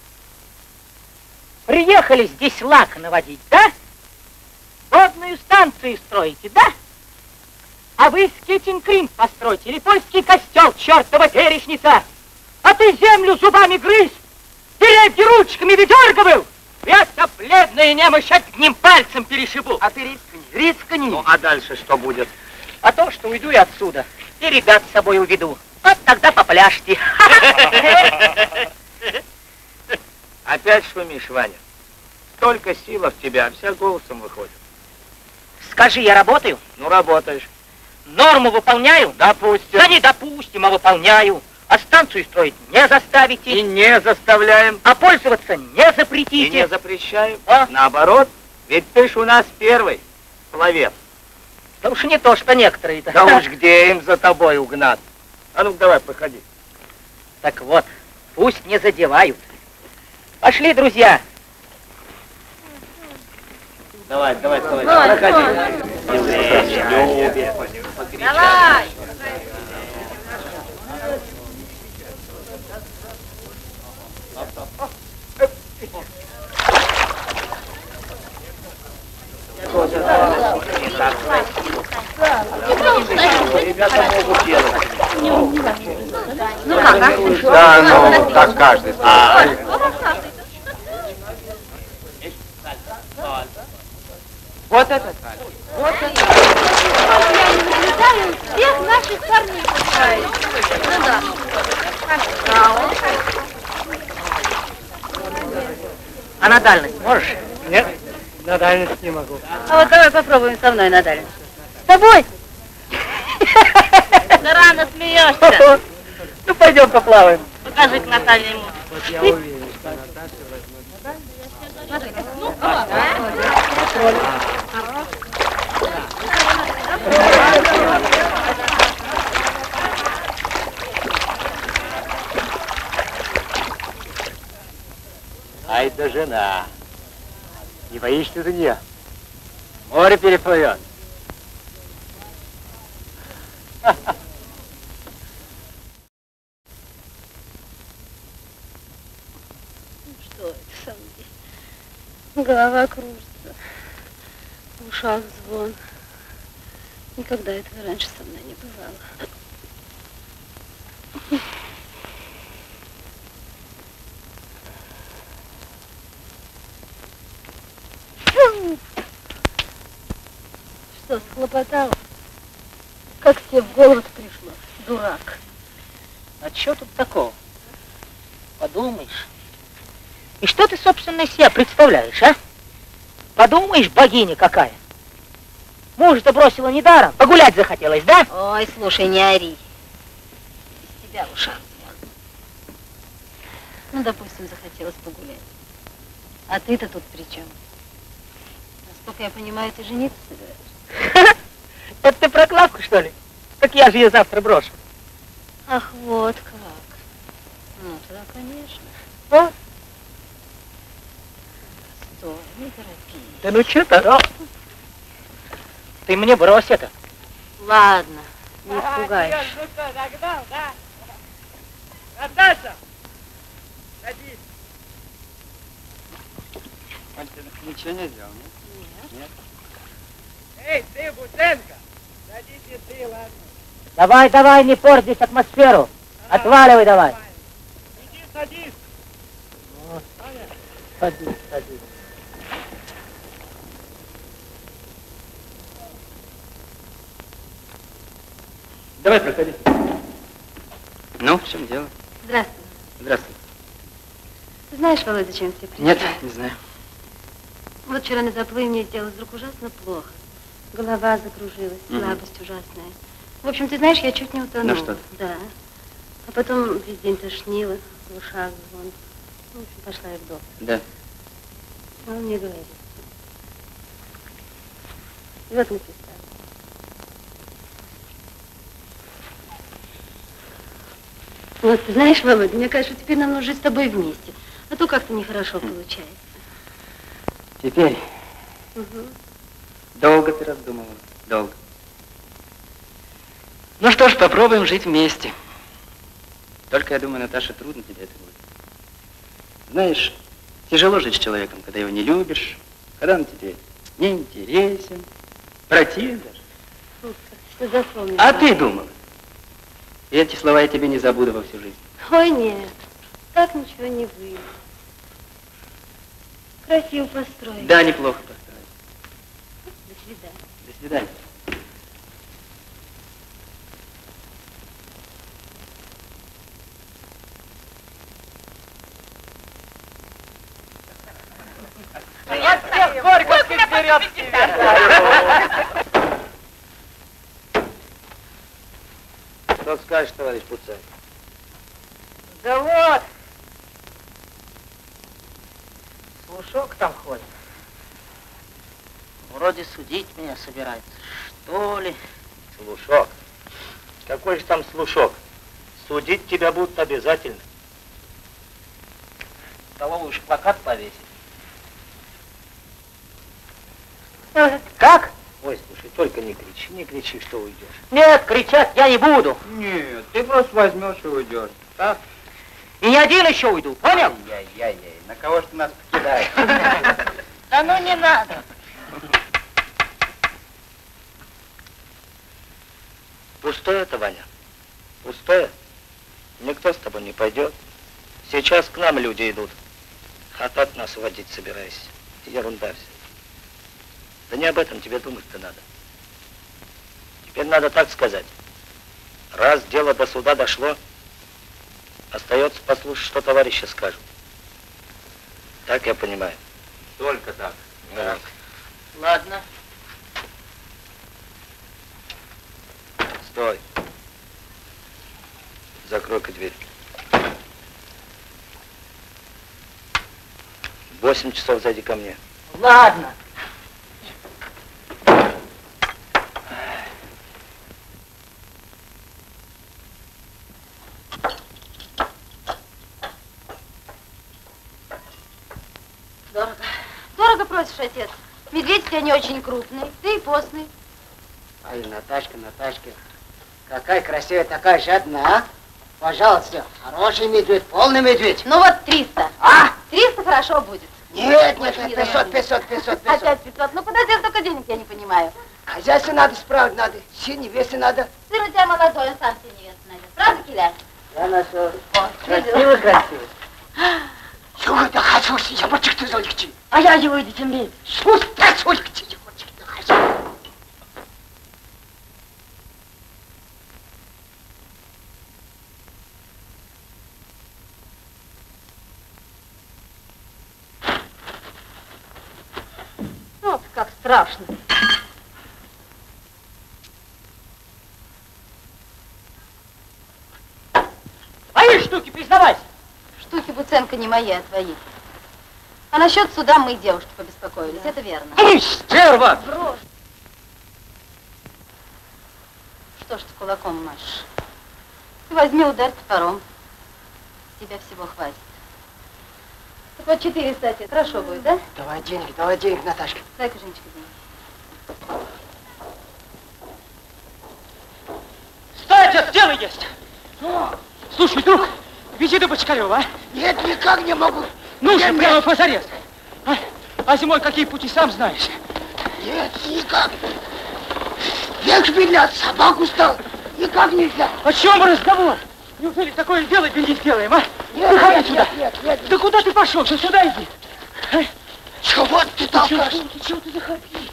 Приехали здесь лак наводить, да? Водную станцию строите, да? А вы скетинг-крин построите или польский костел, чертова перечница! А ты землю зубами грызь, деревья ручками выдергивал! Я тебя бледная немощь одним пальцем перешибу! А ты рискни, рискни! Ну, а дальше что будет? А то, что уйду я отсюда, и ребят с собой уведу. Вот тогда попляшьте. Опять шумишь, Ваня. Столько сила в тебя, вся голосом выходит. Скажи, я работаю? Ну, работаешь. Норму выполняю? Допустим. Да не допустим, а выполняю. А станцию строить не заставите. И не заставляем. А пользоваться не запретите. И не запрещаем. А? Наоборот, ведь ты ж у нас первый пловец. Да уж не то, что некоторые-то. Да уж где им за тобой угнать? А ну давай, проходи. Так вот, пусть не задевают. Пошли, друзья. Давай, давай, давай, проходи. Давай! Ребята могут делать. Ну как, а? Да, ну, как каждый. А, Вот это так. Вот это. Я не наблюдаю, всех наших парней пускают. Ну да. А на дальность можешь? Нет, на дальность не могу. А вот давай попробуем со мной на дальность. С тобой? Да рано смеешься. Ну, пойдем поплаваем. Покажи к Наталье ему. Вот я уверен, что Наташа возьмет. Ну, Ай да жена. Не боишься за нее? Море переплывет. Что это со мной? Голова кружится, в ушах звон. Никогда этого раньше со мной не бывало. Что, схлопотал? Как тебе в голову пришло, дурак? А что тут такого? Подумаешь. И что ты, собственно, из себя представляешь, а? Подумаешь, богиня какая. Мужа-то бросила недаром, погулять захотелось, да? Ой, слушай, не ори. Из тебя в ушах звон. Ну, допустим, захотелось погулять. А ты-то тут при чем? Насколько я понимаю, ты жениться собираешься? Это ты про Клавку, что ли? Так я же ее завтра брошу. Ах, вот как. Ну, тогда, конечно. Вот. Стой, не торопись. Да ну что то Ты мне брось это. Ладно, не испугаешь. Ну что, догнал, да? Наташа! Садись. Он тебе ничего не сделал, нет? Нет. Нет. Эй, ты, Бутенко! Садись и ты, ладно? Давай, давай, не порь здесь атмосферу. А, Отваливай давай. давай. Иди, садись. Вот. Садись, садись. Давай, проходи. Ну, в чем дело? Здравствуй. Здравствуй. Ты знаешь, Володя, зачем тебе приехал? Нет, не знаю. Вот вчера на заплыве мне сделалось вдруг ужасно плохо. Голова закружилась, Мгм. слабость ужасная. В общем, ты знаешь, я чуть не утонула. Ну что ты? Да. А потом весь день тошнило, в ушах звон. В общем, пошла я к доктору. Да. А он мне говорит. И вот написал. Вот, ты знаешь, Володя, мне кажется, теперь нам нужно жить с тобой вместе. А то как-то нехорошо получается. Теперь Угу. долго ты раздумывала. Долго. Ну что ж, попробуем жить вместе. Только, я думаю, Наташа, трудно тебе это будет. Знаешь, тяжело жить с человеком, когда его не любишь, когда он тебе не интересен, противен даже. Что запомнила? А ты думала? И эти слова я тебе не забуду во всю жизнь. Ой, нет, так ничего не выйдет. Красиво построили. Да, неплохо построили. До свидания. До свидания. От всех горьковских вперед Что скажешь, товарищ Пуцай? Да вот. Слушок там ходит. Вроде судить меня собирается, что ли? Слушок? Какой же там слушок? Судить тебя будут обязательно. Столовый уж плакат повесить. Как? Ой, слушай, только не кричи, не кричи, что уйдешь. Нет, кричать я не буду. Нет, ты просто возьмешь и уйдешь. Так? И не один еще уйду, понял? Яй-яй-яй, на кого ж ты нас покидаешь? Да ну не надо. Пустое это, Ваня? Пустое? Никто с тобой не пойдет. Сейчас к нам люди идут. А так нас водить собираешься. Ерунда все. Да не об этом тебе думать-то надо. Теперь надо так сказать. Раз дело до суда дошло, остается послушать, что товарищи скажут. Так я понимаю. Только так. Так. Ладно. Стой. Закрой-ка дверь. Восемь часов зайди ко мне. Ладно. Дорого. Дорого просишь, отец. Ведь медведь у тебя не очень крупный, ты и постный. Ай, Наташка, Наташка, какая красивая, такая жадная, а? Пожалуйста, хороший медведь, полный медведь. Ну вот триста. А? триста хорошо будет. Нет, нет, нет, пятьсот, пятьсот, пятьсот, пятьсот. Опять пятьсот. Ну куда тебе столько денег, я не понимаю. Хозяйство надо справить, надо. Все невесты надо. Сын у тебя молодой, он сам себе невесту найдет. Правда, Киля? Я нашел. О, Красиво, красиво. Чего ты хочешь? Я бы ты залегчи. А я его иди тебе. Что ты залегчи? Я бы ты хочу. Вот как страшно. Твои штуки, признавайся. Штуки, Буценко, не мои, а твои. А насчет суда мы, девушки, побеспокоились, это верно. Эй, стерва! Брошь. Что ж ты кулаком машешь? Ты возьми удар топором. Тебя всего хватит. Так вот четыреста, отец, хорошо будет, да? Давай деньги, давай денег, Наташка. Дай-ка, Женечка, деньги. Стой, отец, дело есть! Слушай, друг, вези до Бочкарева, а? Нет, никак не могу. Ну же, нет, прямо нет. позарез. А? а зимой какие пути, сам знаешь. Нет, никак. Век шпилят, собаку стал. Никак нельзя. О чем разговор? Неужели такое дело не сделаем, а? Нет, Выходи нет, сюда. нет, нет, нет. Да куда ты пошел? Ты сюда иди. А? Чего ты толкаешь? Чего ты, чего ты заходи?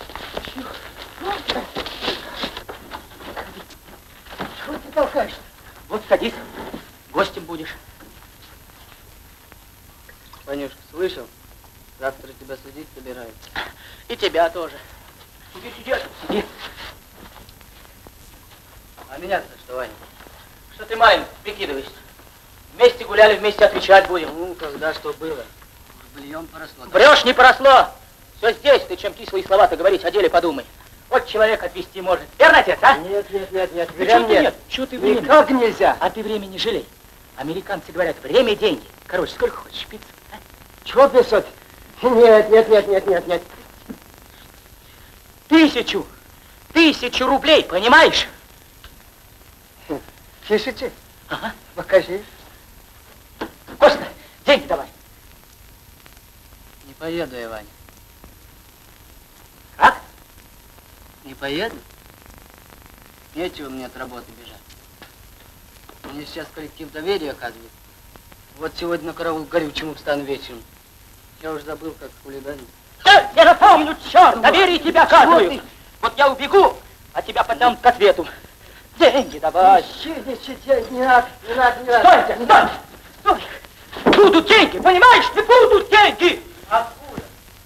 Чего ты толкаешь? Вот садись, гостем будешь. Ванюшка, слышал? Завтра тебя судить собираются. И тебя тоже. Иди сюда, сиди. А меня-то что, Ваня? Что ты маленький, прикидываешься? Вместе гуляли, вместе отвечать будем. Ну, когда что было? Бельем поросло. Врешь, не поросло. Все здесь, ты чем кислые слова-то говорить, о деле подумай. Вот человек отвезти может. Верно, отец, а? Нет, нет, нет, нет. Ну, чего ты нет? Чего ты времени? Никак нельзя. А ты времени жалей. Американцы говорят, время – деньги. Короче, сколько хочешь пиццы? А? Чего пятьсот? Нет, нет, нет, нет, нет, нет. Тысячу. Тысячу рублей, понимаешь? Пишите? Ага. Покажи. Костя, деньги давай. Не поеду я, Ваня. Как? Не поеду? Нечего мне от работы бежать. Мне сейчас коллектив доверия оказывает. Вот сегодня на караул горючему встану вечером. Я уж забыл, как хулиганить. Да, я напомню, черт, доверие тебя оказываю. Вот я убегу, а тебя потом к ответу. Деньги давай. Исчезните, не надо, не надо, не надо. Стойте, стой, стой. Будут деньги, понимаешь? Не будут деньги. Откуда?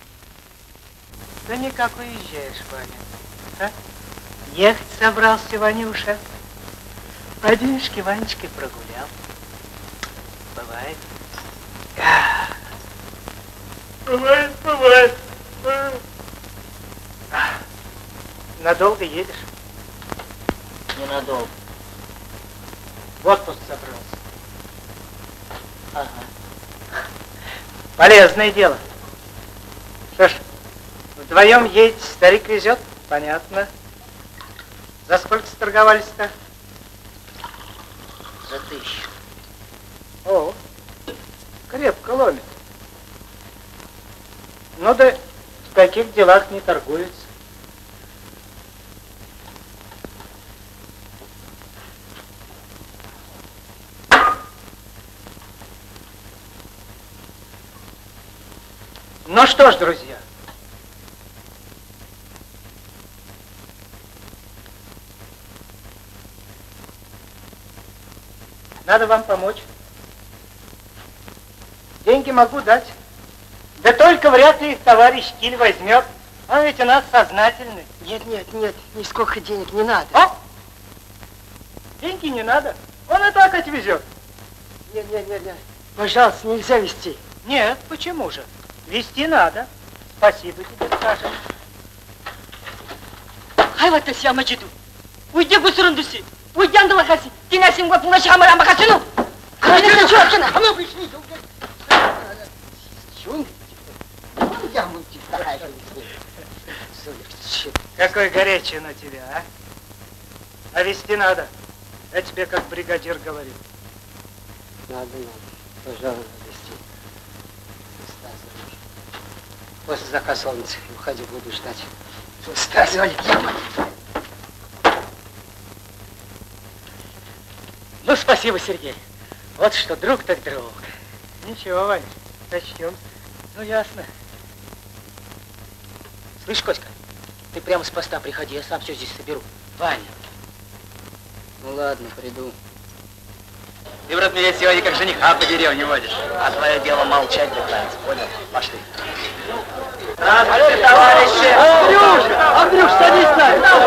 Да никак уезжаешь, Ваня. А? Ехать собрался, Ванюша. По денежке Ванечке прогулял. Бывает. Бывает, бывает. Надолго едешь? Ненадолго. В отпуск собрался. Ага. Полезное дело. Что ж, вдвоем едете, старик везет? Понятно. За сколько сторговались-то? За тысячу. О, крепко ломит. Ну да в таких делах не торгуются. Ну что ж, друзья, надо вам помочь. Деньги могу дать. Да только вряд ли их товарищ Киль возьмет. Он ведь у нас сознательный. Нет, нет, нет, нисколько денег не надо. А? Деньги не надо. Он и так отвезет. Нет, нет, нет, нет. Пожалуйста, нельзя везти. Нет, почему же? Везти надо. Спасибо тебе, скажем. Хайвата сиамаджиду. Уйди гусурундуси. Уйди андалахаси. Тинасим гот наши хамара махасину. Конечно, чёркина. А мы пришли. Чун. Я мультик такая. Какой горячий на тебя, а? А вести надо. Я тебе как бригадир говорил. Надо, надо. Пожалуй, вести. После заказа солнца уходи, буду ждать. Стас, Олег, Ну, спасибо, Сергей. Вот что, друг так друг. Ничего, Вань, начнем. Ну, ясно. Слышь, Коська, ты прямо с поста приходи, я сам все здесь соберу. Ваня. Ну ладно, приду. Ты, брат, меня сегодня как жениха по деревне водишь. А твое дело молчать, братец, понял? Пошли. Здравствуйте, товарищи! Андрюш! Андрюш, садись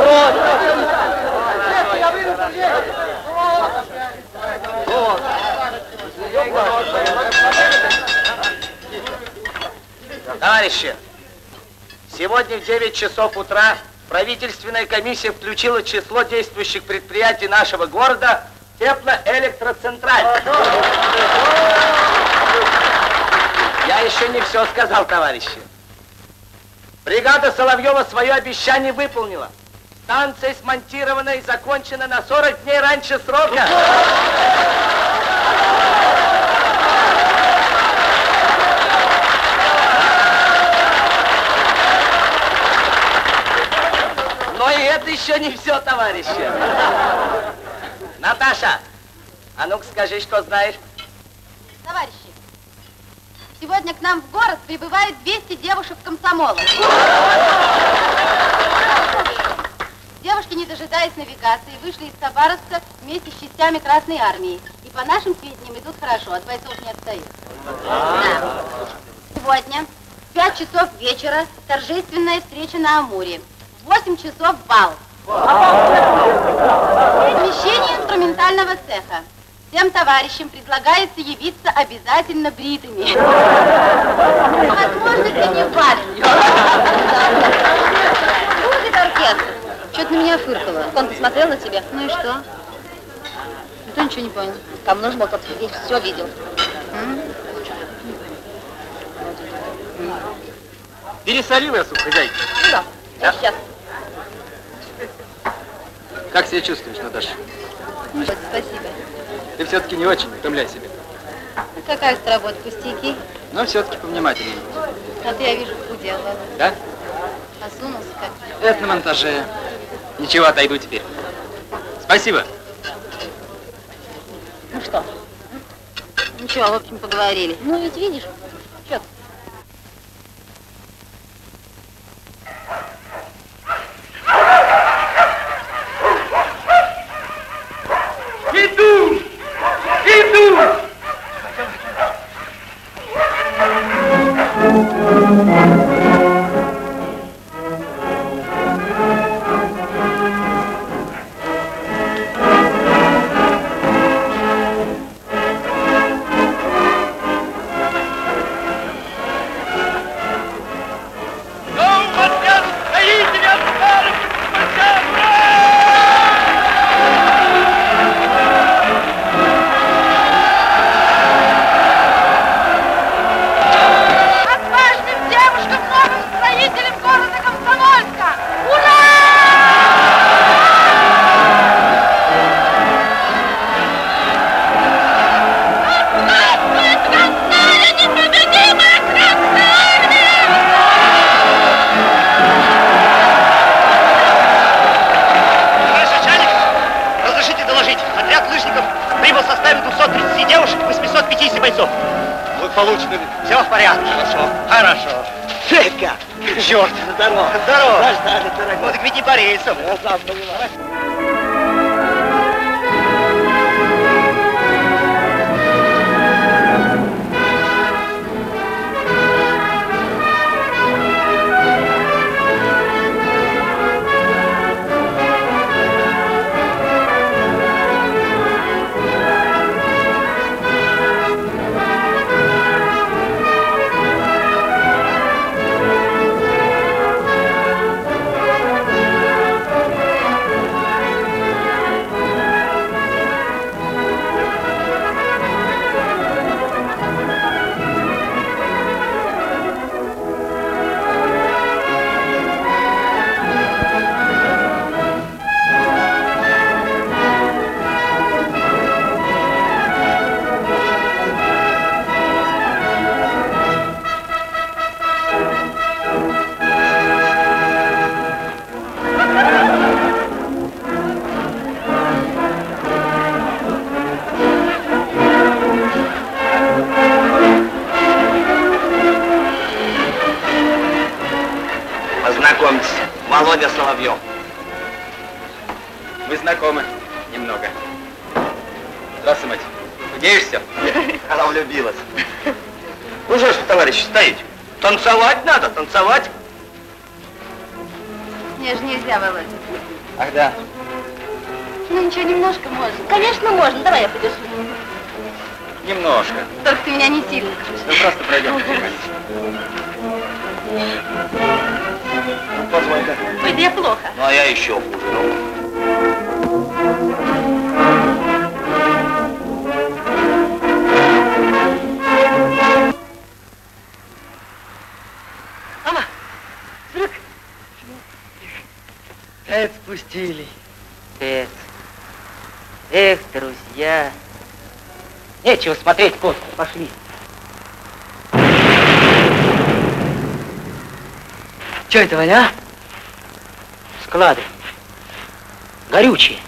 на Товарищи, сегодня в девять часов утра правительственная комиссия включила число действующих предприятий нашего города в теплоэлектроцентраль. Я еще не все сказал, товарищи. Бригада Соловьева свое обещание выполнила. Станция смонтирована и закончена на сорок дней раньше срока. Но и это еще не все, товарищи. Наташа, а ну-ка скажи, что знаешь. Товарищи, сегодня к нам в город прибывает двести девушек комсомола. Девушки, не дожидаясь навигации, вышли из Хабаровска вместе с частями Красной Армии. И по нашим сведениям идут хорошо, от бойцов не отстают. Да. Сегодня в пять часов вечера торжественная встреча на Амуре. В восемь часов бал. Помещение инструментального цеха. Всем товарищам предлагается явиться обязательно бритыми. Возможно, ты не вален. Будет оркестр. Что-то на меня фыркало. Он посмотрел на тебя. Ну и что? Никто ничего не понял. Там нужно было, тот весь все видел. Пересолил я, хозяйка. Ну да, Да? сейчас. Как себя чувствуешь, Наташа? Спасибо. Ты все-таки не очень, утомляй себя. Какая у тебя работа, пустяки? Но все-таки повнимательнее. А ты, я вижу, худел. Да? Осунулся как. Это на монтаже. Ничего, отойду теперь. Спасибо. Ну что? Ничего, в общем, поговорили. Ну ведь видишь, что Иду! Иду! Получено. Все в порядке. Хорошо. Хорошо. Федька! Черт, здорово. Здорово. Заждали, дорогой. Ну так ведь не по рельсам. Я сам понимаю. Володя Соловьев. Мы знакомы немного. Здравствуй, мать. Худеешься? Нет, она влюбилась. Ну что ж, товарищи, стоите. Танцевать надо, танцевать. Мне же нельзя, Володя. Ах, да. Ну ничего, немножко можно. Конечно, можно. Давай я подержу. Немножко. Только ты меня не сильно кружишь. Ну, просто пройдем. Позволь-ка. Ой, да я плохо. Ну, а я еще хуже. Ну. Мама, вдруг... Эц спустили. Эц. Эх, друзья. Нечего смотреть, Костя, пошли. Че это, Ваня, а? Склады. Горючие.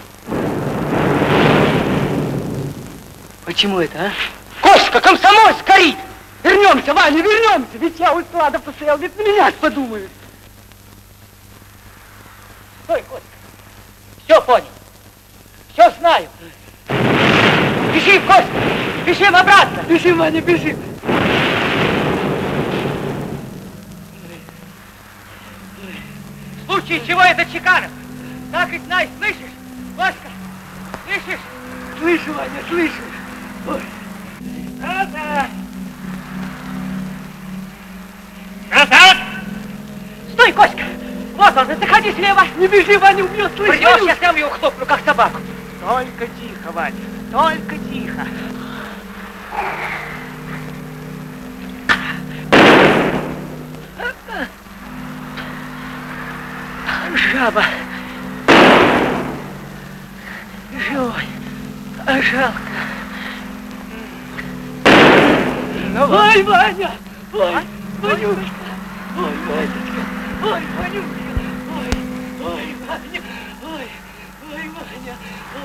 Почему это, а? Костя, Комсомольск горит! Вернемся, Ваня, вернемся! Ведь я у складов постоял, ведь на меня подумают. Стой, Костя. Все понял. Все знаю. Бежим, Костя! Бежим обратно! Бежим, Ваня, бежим! В случае чего это Чеканов? Так и знай, слышишь? Костя, слышишь? Слышу, Ваня, слышу. Ой. Назад! Назад! Стой, Коська! Вот он, заходи слева! Не бежи, Ваня, убьет, слышишь? Придешь, я сам его хлопну, как собаку. Только тихо, Ваня, только тихо. Жаба. Живой. А жалко. Ой, Ваня! Ой, Ванюшка! Ой, Ванечка! Ой, Ванюшка! Ой, ой, Ваня! Ой, ой, Ваня! Ой.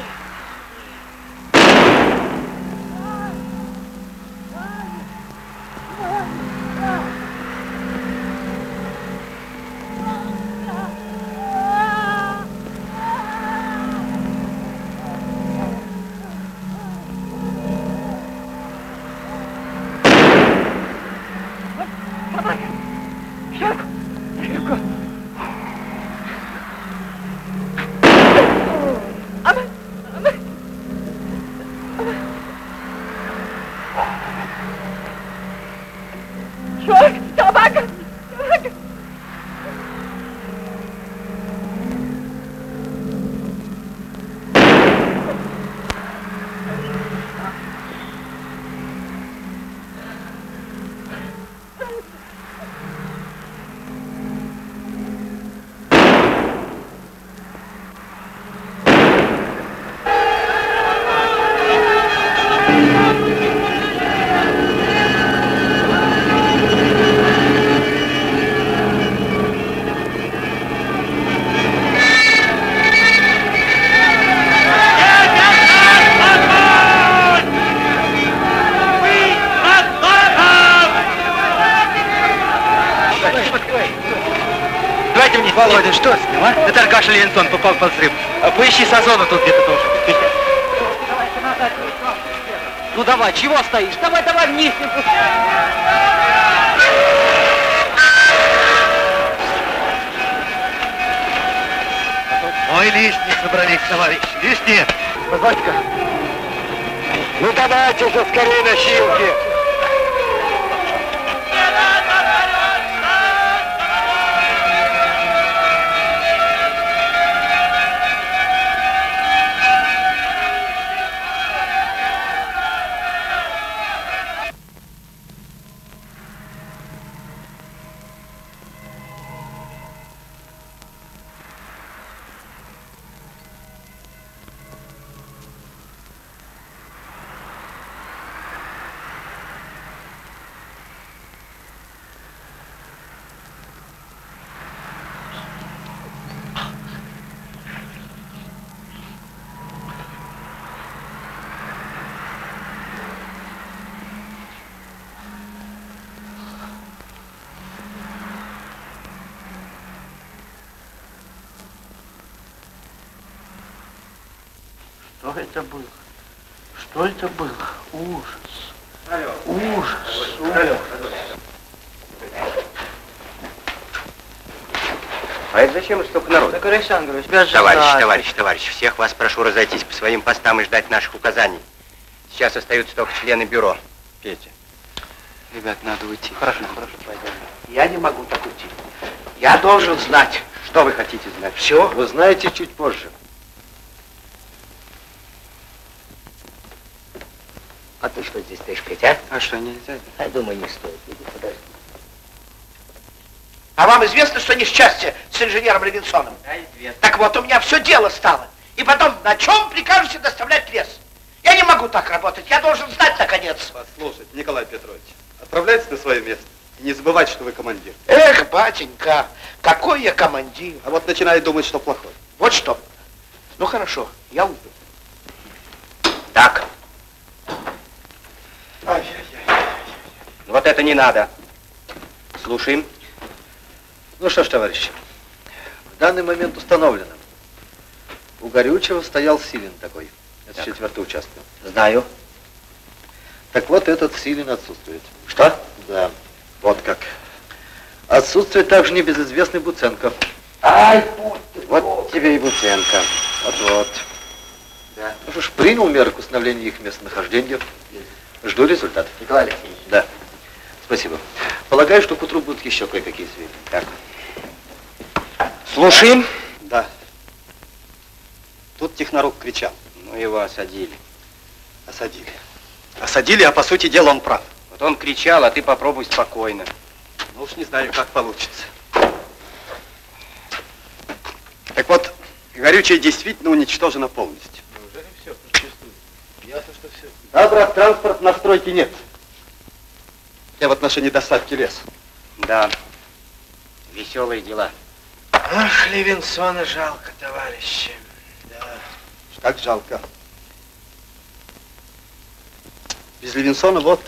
Володя, что с ним, а? Это Аркаша Левинсон попал под взрыв. Поищи Сазона тут где-то тоже. Ну давай, чего стоишь? Давай, давай вниз. Ой, лишние собрались, товарищи, лишние. Позвольте-ка. Ну давайте же скорее носилки. Что это было? Что это было? Ужас. Алло. Ужас. Алло. А это зачем столько народу? Так, Александрович, Товарищ, товарищ, товарищ, всех вас прошу разойтись по своим постам и ждать наших указаний. Сейчас остаются только члены бюро. Петя. Ребят, надо уйти. Хорошо, хорошо, пойдем. Я не могу так уйти. Я должен знать. Что вы хотите знать? Все? Вы знаете чуть позже. А ты что здесь стоишь, Петя? А что, нельзя? Я думаю, не стоит. Иди, подожди. А вам известно, что несчастье с инженером Левинсоном? Да, известно. Так вот, у меня все дело стало. И потом, на чем прикажете доставлять лес? Я не могу так работать. Я должен знать, наконец. Послушайте, Николай Петрович, отправляйтесь на свое место. И не забывайте, что вы командир. Эх, батенька, какой я командир. А вот начинает думать, что плохой. Вот что. Ну, хорошо, я уйду. Так. Вот это не надо. Слушаем. Ну что ж, товарищи, в данный момент установлено. У Горючего стоял Силин такой. Это Так. четвертый участок. Знаю. Так вот, этот Силин отсутствует. Что? Да, вот как. Отсутствует также небезызвестный Буценко. Ай, вот тебе и Буценко. Вот-вот. Да. Ну что ж, принял меры к установлению их местонахождения. Жду результатов. Николай Алексеевич. Да. Спасибо. Полагаю, что к утру будут еще кое-какие сведения. Так. Слушаем. Да. Тут технорук кричал. Ну, его осадили. Осадили. Осадили, а по сути дела он прав. Вот он кричал, а ты попробуй спокойно. Ну уж не знаю, как получится. Так вот, горючее действительно уничтожено полностью. Неужели все подчистую? Ясно, что все. Да, брат, транспорт на стройке нет. Я в отношении доставки леса. Да. Веселые дела. Ах, Левинсона жалко, товарищи. Да. Как жалко. Без Левинсона вот.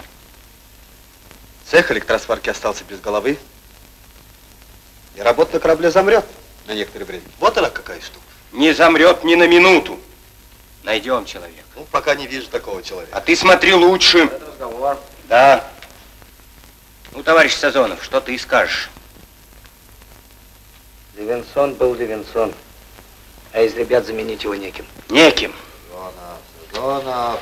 Цех электросварки остался без головы. И работа на корабле замрет на некоторое время. Вот она какая штука. Не замрет ни на минуту. Найдем человека. Ну, пока не вижу такого человека. А ты смотри лучше. Это разговор. Да. Ну, товарищ Сазонов, что ты скажешь? Левинсон был Левинсон. А из ребят заменить его неким. Неким. Сазонов, Сазонов.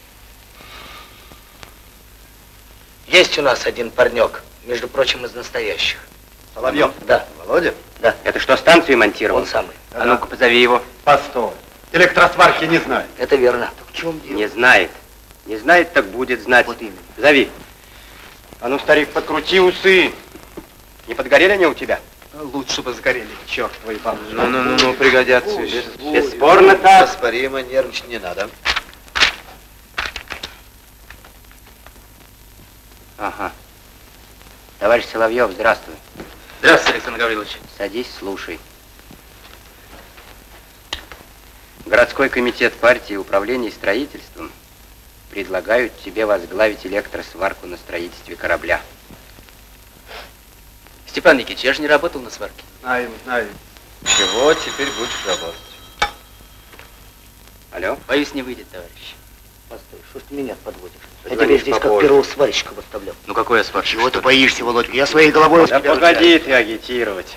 Есть у нас один парнек, между прочим, из настоящих. Соловьев? Да. Володя? Да. Это что, станцию монтировал? Он самый. А ну-ка, позови его. Постой. Электросварки не знает. Это верно. Так в чем дело? Не знает. Не знает, так будет знать. Вот именно. Зови. А ну, старик, подкрути усы. Не подгорели они у тебя? Лучше бы сгорели, черт твой бабушка. Ну-ну-ну, пригодятся. Ой, Бес- ой, Бесспорно ой, так. Бесспоримо, нервничать не надо. Ага. Товарищ Соловьев, здравствуй. Здравствуйте, Александр Гаврилович. Садись, слушай. Городской комитет партии управления строительством предлагают тебе возглавить электросварку на строительстве корабля. Степан Никитич, я же не работал на сварке. Знаю, знаю. Чего теперь будешь работать? Алло? Боюсь, не выйдет, товарищ. Постой, что ж ты меня подводишь? Я Позвонишь тебя здесь как попозже. первого сварщика выставлял. Ну какой я сварщик? Чего ты боишься, Володька? Я своей головой... Да погоди ты агитировать.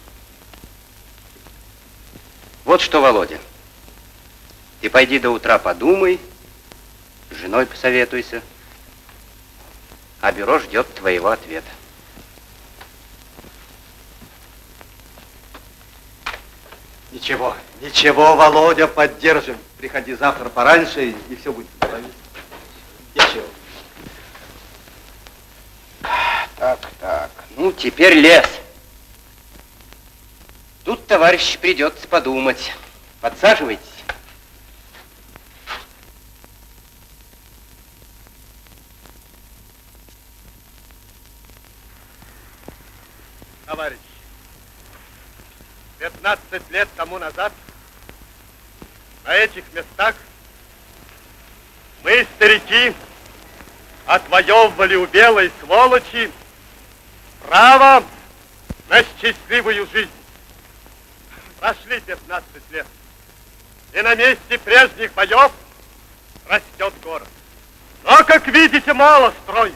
Вот что, Володя. Ты пойди до утра подумай, с женой посоветуйся, а бюро ждет твоего ответа. Ничего, ничего, Володя, поддержим. Приходи завтра пораньше, и, и все будет в голове. Ничего. Так, так, ну теперь лес. Тут, товарищ, придется подумать. Подсаживайтесь. Товарищ, пятнадцать лет тому назад на этих местах мы, старики, отвоевывали у белой сволочи право на счастливую жизнь. Прошли пятнадцать лет. И на месте прежних боев растет город. Но, как видите, мало строить.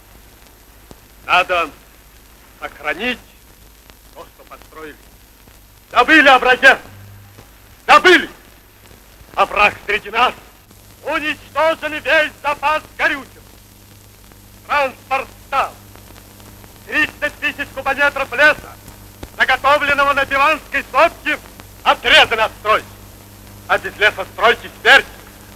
Надо сохранить то, что построили. Забыли о враге. Забыли. А враг среди нас. Уничтожили весь запас горючего. Транспорт стал. тридцать тысяч кубометров леса, заготовленного на Диванской сопке, отрезано от стройки. А без лесостройки смерть.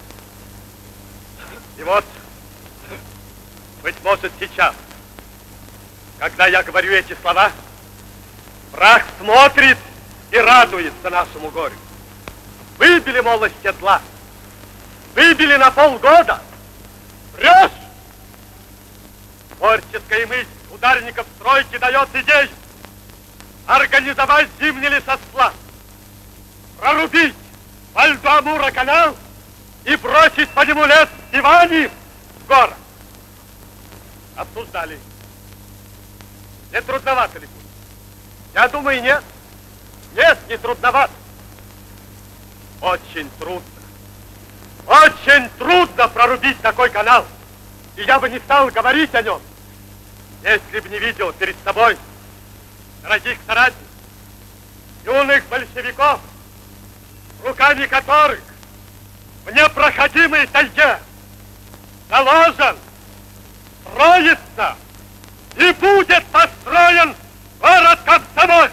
И вот, быть может, сейчас, когда я говорю эти слова, враг смотрит и радуется нашему горю. Выбили, мол, из седла. Выбили на полгода. Врешь! Творческая мысль ударников стройки дает идею организовать зимний лесосплав, прорубить по льду Амура канал и бросить по нему лес Ивани в город. Обсуждали. Не трудновато ли будет? Я думаю, нет. Нет, не трудновато. Очень трудно. Очень трудно прорубить такой канал. И я бы не стал говорить о нем, если бы не видел перед собой дорогих соратников, юных большевиков, руками которых в непроходимой тайге заложен, строится и будет построен город Комсомольск.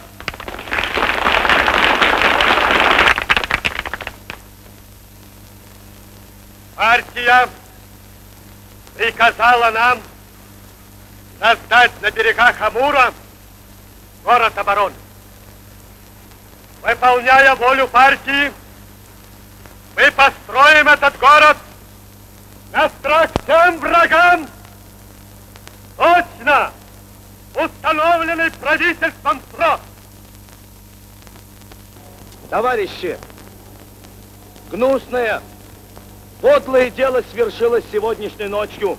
Партия приказала нам создать на берегах Амура город обороны. Выполняя волю партии, мы построим этот город на страх всем врагам, точно установленный правительством срок. Товарищи, гнусное, подлое дело свершилось сегодняшней ночью.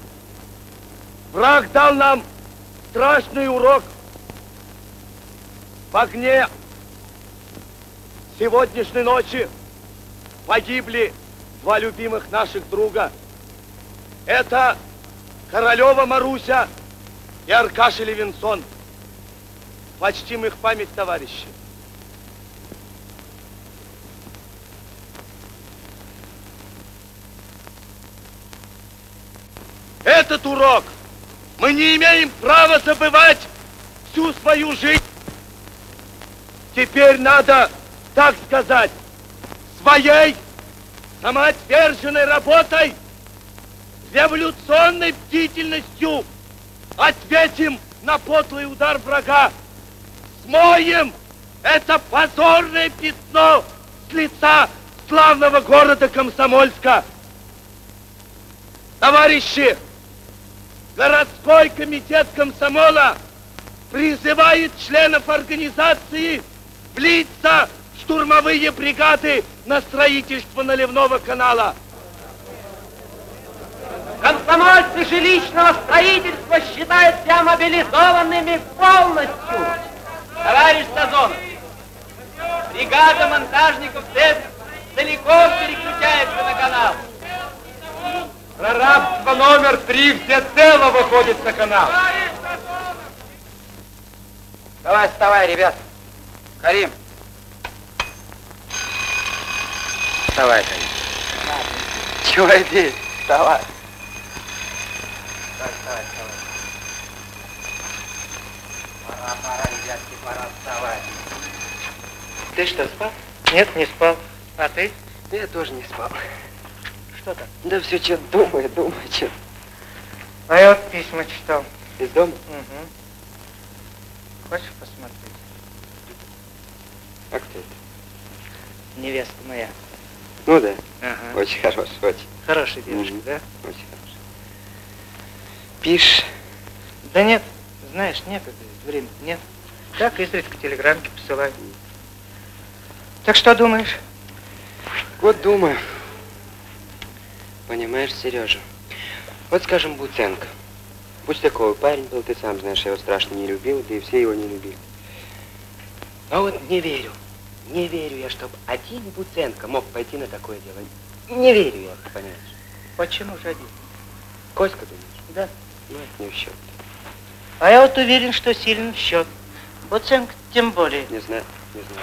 Враг дал нам страшный урок. В огне сегодняшней ночи погибли два любимых наших друга. Это Королева Маруся и Аркаша Левинсон. Почтим их память, товарищи. Этот урок мы не имеем права забывать всю свою жизнь. Теперь надо, так сказать, своей самоотверженной работой, революционной бдительностью ответим на подлый удар врага. Смоем это позорное пятно с лица славного города Комсомольска. Товарищи, городской комитет комсомола призывает членов организации влиться в штурмовые бригады на строительство наливного канала. Комсомольцы жилищного строительства считают себя мобилизованными полностью. Товарищ Сазонов, бригада монтажников ТЭС целиком переключается на канал. Прорабство номер три всецело выходит на канал. Давай, вставай, ребят. Карим. Вставай, Карим. Чего здесь? Вставай. Вставай, вставай, вставай. Пора, пора, ребятки, пора вставать. Ты что, спал? Нет, не спал. А ты? Я тоже не спал. Что там? Да все что-то думаю, думаю, что. А я вот письма читал. Из дома? Угу. Хочешь посмотреть? А кто это? Невеста моя. Ну да. Ага. Очень хороший, очень. Хорошая девушка, Угу. да? Очень хороший. Пишешь? Да нет, знаешь, некогда, времени нет. Так, изредка телеграммки посылаю. Так что думаешь? Вот думаю. Понимаешь, Сережа, вот, скажем, Буценко. Пусть такой парень был, ты сам знаешь, я его страшно не любил, да и все его не любили. А вот не верю, Не верю я, чтобы один Буценко мог пойти на такое дело. Не верю я, ты понимаешь. Почему же один? Коська, думаешь? Да. Ну, это не в счет. А я вот уверен, что сильно в счет. Буценко тем более. Не знаю, не знаю.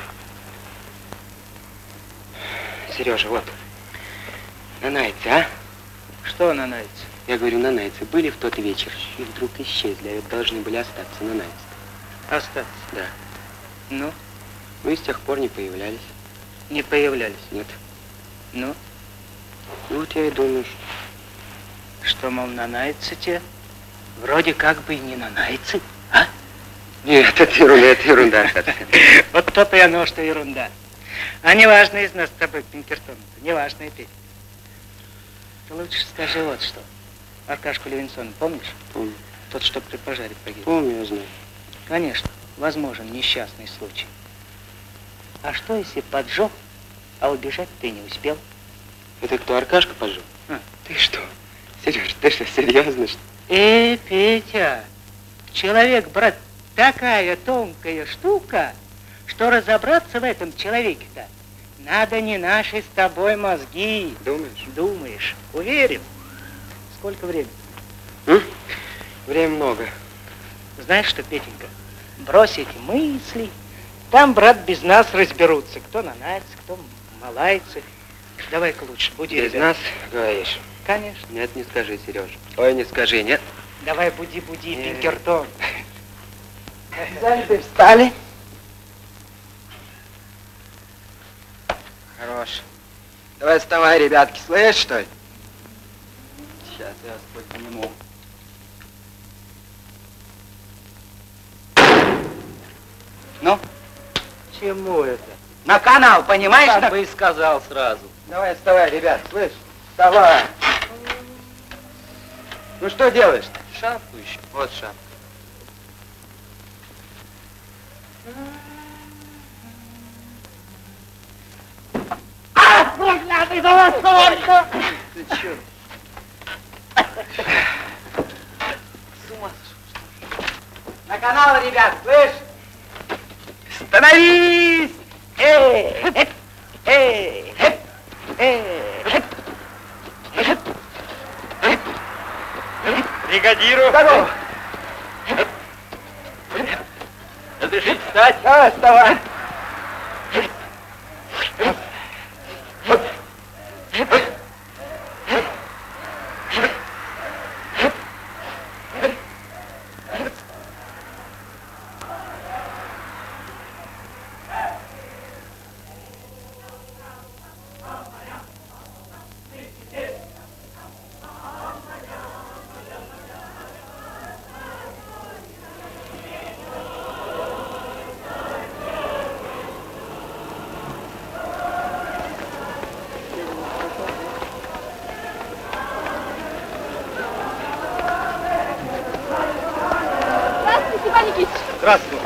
Сережа, вот. Нанайцы, а? Что нанайцы? Я говорю, нанайцы были в тот вечер и вдруг исчезли, а ведь должны были остаться нанайцы. Остаться? Да. Ну? Ну и с тех пор не появлялись. Не появлялись? Нет. Ну? Ну вот я и думаю, что... Что, мол, нанайцы те? Вроде как бы и не нанайцы, а? Нет, это ерунда, это ерунда. Вот то-то и оно, что ерунда. А неважно из нас с тобой, Пинкертон-то, неважно и ты. Ты лучше скажи вот что. Аркашку Левинсона помнишь? Помню. Тот, что при пожаре погиб. Помню, я знаю. Конечно, возможен несчастный случай. А что, если поджег, а убежать ты не успел? Это кто, Аркашка поджег? А. Ты что? Сереж, ты что, серьезно, что? Э, Петя, человек, брат, такая тонкая штука, что разобраться в этом человеке-то надо не наши с тобой мозги. Думаешь? Думаешь. Уверен. Сколько времени? М? Время много. Знаешь что, Петенька, брось эти мысли. Там, брат, без нас разберутся. Кто нанайцы, кто малайцы. Давай-ка лучше, буди Без ребят. нас, говоришь? Конечно. Нет, не скажи, Сережа. Ой, не скажи, нет. Давай, буди-буди, Нет. Пинкертон. Занятые встали. Хорош. Давай вставай, ребятки, слышишь, что ли? Сейчас я вас подниму. Ну? Чему это? На канал, понимаешь? Так бы и сказал сразу. Давай вставай, ребят, слышишь? Вставай. Ну что делаешь-то? Шапку еще. Вот шапка. Проклятый голосовка! Ты чё? С ума сошел. На канал, ребят, слышь? Становись! Эй, эп, эй, эп, эй, эп, эп, эп, эп. Бригадиру. Здорово. Разрешите встать? Давай, вставай. Здравствуй.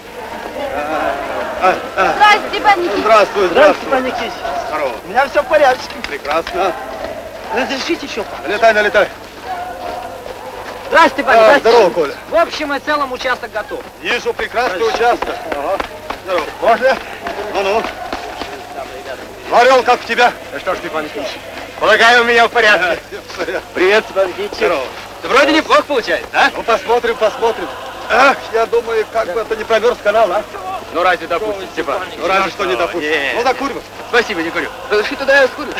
Здравствуйте, Иван Никитич. Здравствуй, здравствуй. Иван Никитич. Здорово. У меня все в порядке. Прекрасно. Разрешите еще? Налетай, налетай. Здравствуйте, Иван А, Никитич. здорово, Коля. В общем и целом участок готов. Вижу прекрасный участок. Ага. Здорово. Можно? Ну-ну. Орел, как у тебя? Да что ж, Степан Никитич, полагаю, у меня в порядке. Привет, Степан Никитич. Здорово. Да вроде неплохо получается, а? Ну, посмотрим, посмотрим. Ах, я думаю, как бы это не промерз канал, а? Ну разве допустим, Степан? Ну, разве что не допустим. Ну, закурим. Спасибо, не курю. Разреши туда я скурю.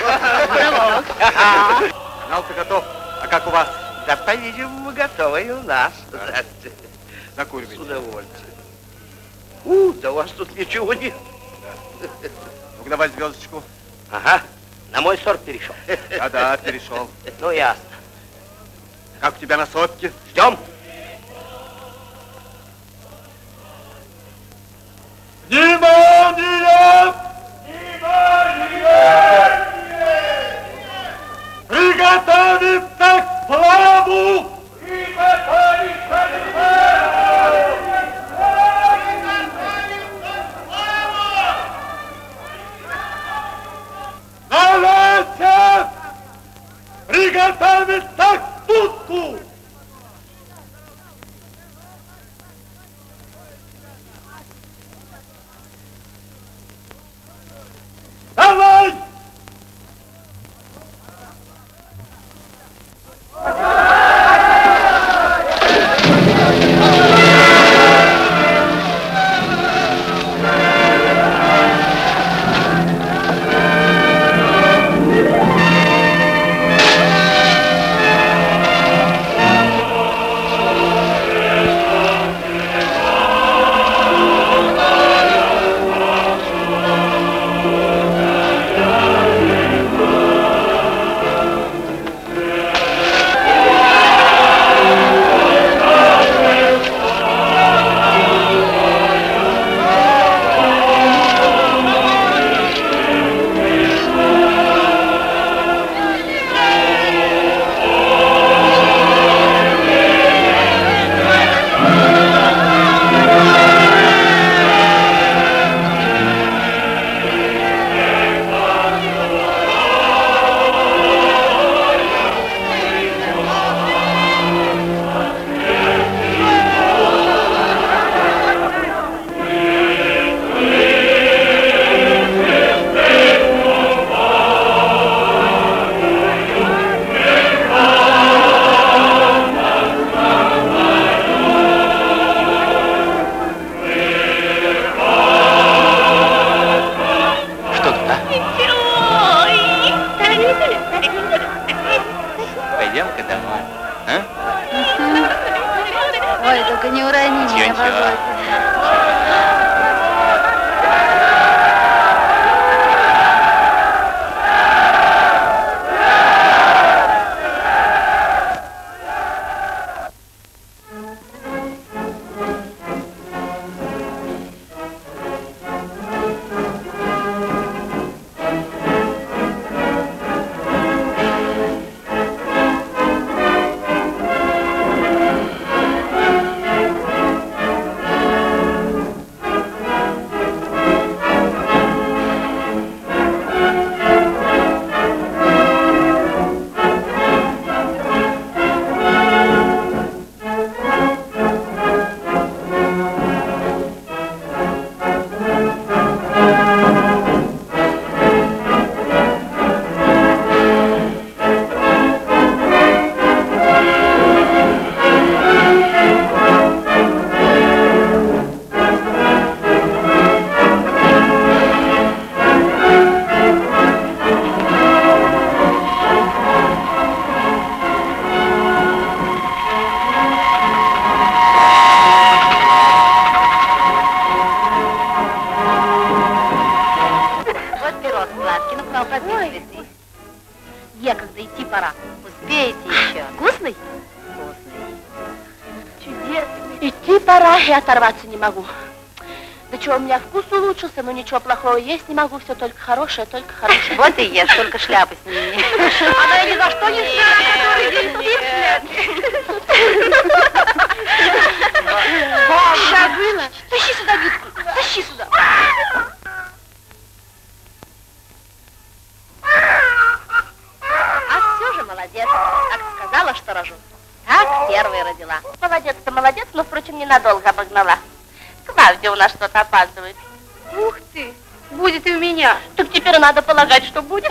Канал-то готов. А как у вас? Да, по-видимому, готово и у нас. Закуривайте. С удовольствием. У, да у вас тут ничего нет. Ну-ка, давай звездочку. Ага, на мой сорт перешел. Да-да, перешел. Ну, ясно. Как у тебя на сотке? Ждем. Внимание! Внимание! Приготовиться к плаву! Приготовиться к плаву! Наводься! Приготовиться к пуску! срок сладкий. Ну, к нам подписывайся. Некогда, идти пора. Успеете еще. Вкусный? Вкусный. Чудесный. Идти пора, и оторваться не могу. Да чего, у меня вкус улучшился, но ничего плохого есть не могу, все только хорошее, только хорошее. Вот и ешь, только шляпы сними. Она ни за что не знает, который день спит. Забыла. Тащи сюда нитку, тащи сюда. А все же молодец, как сказала, что рожу. Так первая родила. Молодец-то молодец, но, впрочем, ненадолго обогнала. Клавдия у нас что-то опаздывает. Ух ты, будет и у меня. Так теперь надо полагать, что будет.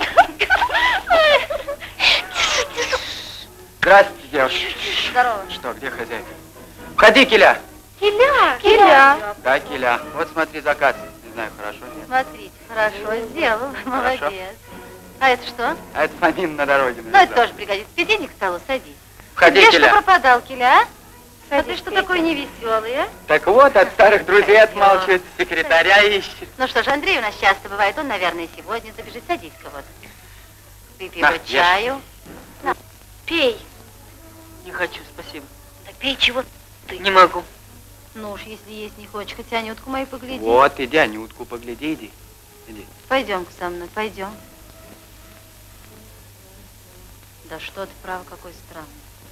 Здравствуйте, девушки. Здорово. Что, где хозяйка? Входи, Киля. Киля, Киля. Да, Киля. Вот смотри, заказ. Не знаю, хорошо нет. Смотрите, хорошо сделал, молодец. А это что? А это Фомин на дороге. Ну, это тоже пригодится. Иди к столу, садись. Входи, Где Киля. что пропадал, Киля, а? А ты что такой невеселый, а? Так вот, от старых друзей отмалчивает, секретаря ищет. Ну что ж, Андрей у нас часто бывает, он, наверное, сегодня забежит. Садись-ка вот. Выпей На, вот чаю. На, пей. Не хочу, спасибо. Да пей чего ты. Не могу. Ну уж, если есть не хочешь, хотя Анютку мою погляди. Вот, иди, Анютку погляди, иди. Иди. Пойдем-ка со мной, пойдем. Да что ты, право, какой странный.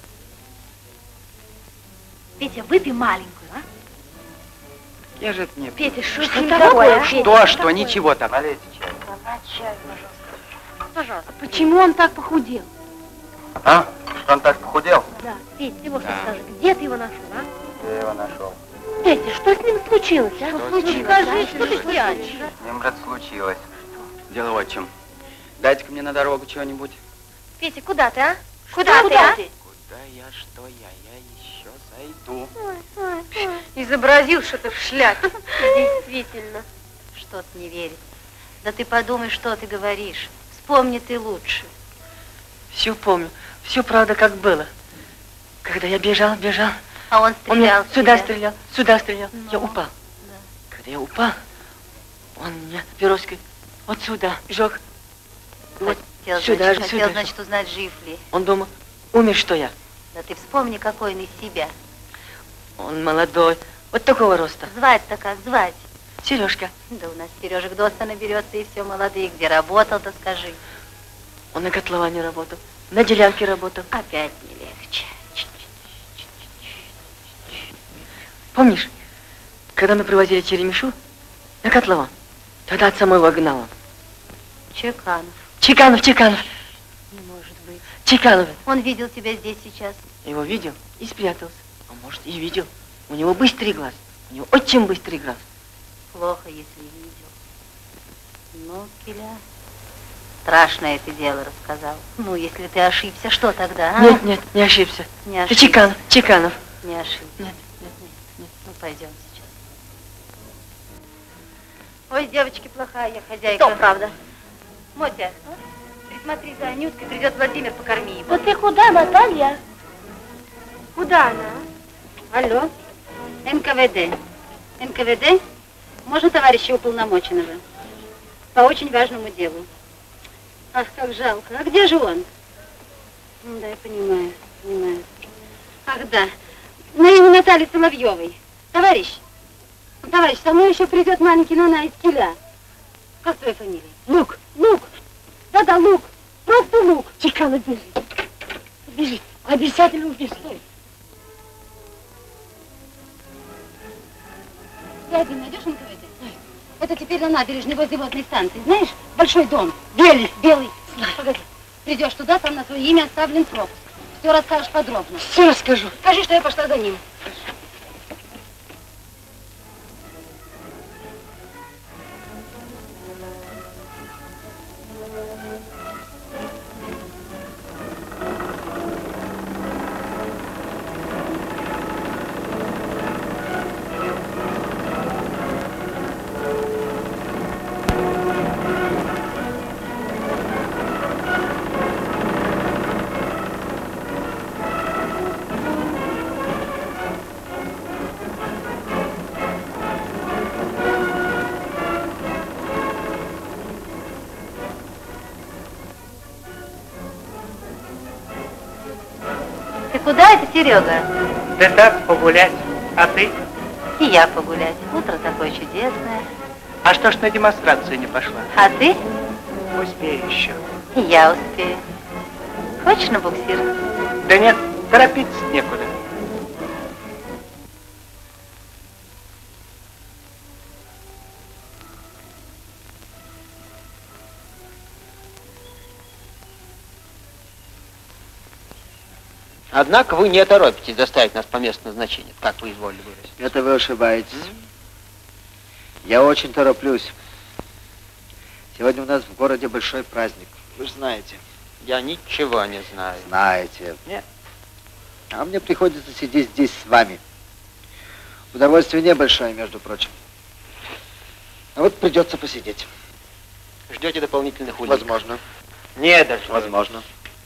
Петя, выпей маленькую, а? Я же это не... Петя, что, Что такое? такое? Что, что, ничего так. Налейте чай. Давай чай, пожалуйста. Пожалуйста. Почему он так похудел? А? Что он так похудел? Да, Петя, ты вот Да. скажи, где ты его нашел, а? Я его нашел. Петя, что с ним случилось, а? Что случилось? Скажи, что ты тянешь? С ним, брат, случилось. Дело вот в чем. Дайте-ка мне на дорогу чего-нибудь. Петя, куда ты, а? Куда, Куда ты, а? ты? Да я что, я, я еще зайду. Изобразил что-то в шляпе. Действительно. Что-то не верит. Да ты подумай, что ты говоришь. Вспомни ты лучше. Все помню. Все правда, как было. Когда я бежал, бежал. А он Он мне стрелял в сюда тебя. стрелял, сюда стрелял. Ну, Я упал. да. Когда я упал, он меня пироской вот сюда жег. Вот Хотел, сюда, значит, сюда. хотел, значит, узнать, жив ли. Он думал, умер, что я. Да ты вспомни, какой он из себя. Он молодой, вот такого роста. Звать-то как звать? Сережка. Да у нас Сережек доста наберется, и все молодые. Где работал-то, скажи. Он на котловане работал, на делянке работал. Опять не легче. Помнишь, когда мы привозили черемишу на котлован, тогда от самого гнала. Чеканов. Чеканов, Чеканов. Не может быть. Чеканов. Он видел тебя здесь сейчас. Я его видел и спрятался. А может, и видел. У него быстрый глаз. У него очень быстрый глаз. Плохо, если видел. Ну, Киля, страшное ты дело рассказал. Ну, если ты ошибся, что тогда, а? Нет, нет, не ошибся. Не Ты ошибся. Чеканов, Чеканов. Не ошибся. Нет, нет, нет. Ну, пойдем сейчас. Ой, девочки, плохая я хозяйка. Что, правда? Мотя, присмотри за Анюткой, придет Владимир, покорми его. Да ты куда, Наталья? Куда она? Алло, эн ка вэ дэ. эн ка вэ дэ? Можно товарища уполномоченного? По очень важному делу. Ах, как жалко. А где же он? Ну, да, я понимаю, понимаю. Ах, да. На имя Натальи Соловьевой. Товарищ, ну, товарищ, со мной еще придет маленький Нана из Киля. Как твоя фамилия? Лук. Лук. Да-да, Лук. Просто Лук. Чеканов, бежи. Бежи. Обязательно убежи. Ты один найдешь эн ка вэ дэ? Это теперь на набережной возле водной станции. Знаешь, большой дом. Белый. Белый. Погоди. Придешь туда, там на твое имя оставлен пропуск. Все расскажешь подробно. Все расскажу. Скажи, что я пошла за ним. Ты куда это, Серега? Да так, погулять. А ты? И я погулять. Утро такое чудесное. А что ж на демонстрацию не пошла? А ты? Успею еще. И я успею. Хочешь на буксир? Да нет, торопиться некуда. Однако вы не торопитесь доставить нас по месту назначения, как вы изволили выразить. Это вы ошибаетесь. Mm-hmm. Я очень тороплюсь. Сегодня у нас в городе большой праздник. Вы же знаете. Я ничего не знаю. Знаете. Нет. А мне приходится сидеть здесь с вами. Удовольствие небольшое, между прочим. А вот придется посидеть. Ждете дополнительных улик? Возможно. Не даже. Возможно.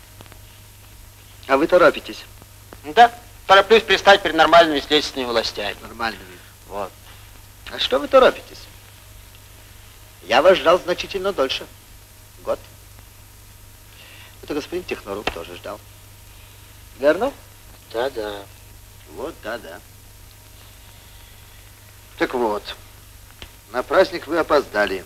А вы торопитесь? Да, тороплюсь пристать перед нормальными следственными властями. Нормальными. Вот. А что вы торопитесь? Я вас ждал значительно дольше. Год. Это господин Техноруб тоже ждал. Верно? Да-да. Вот, да-да. Так вот, на праздник вы опоздали.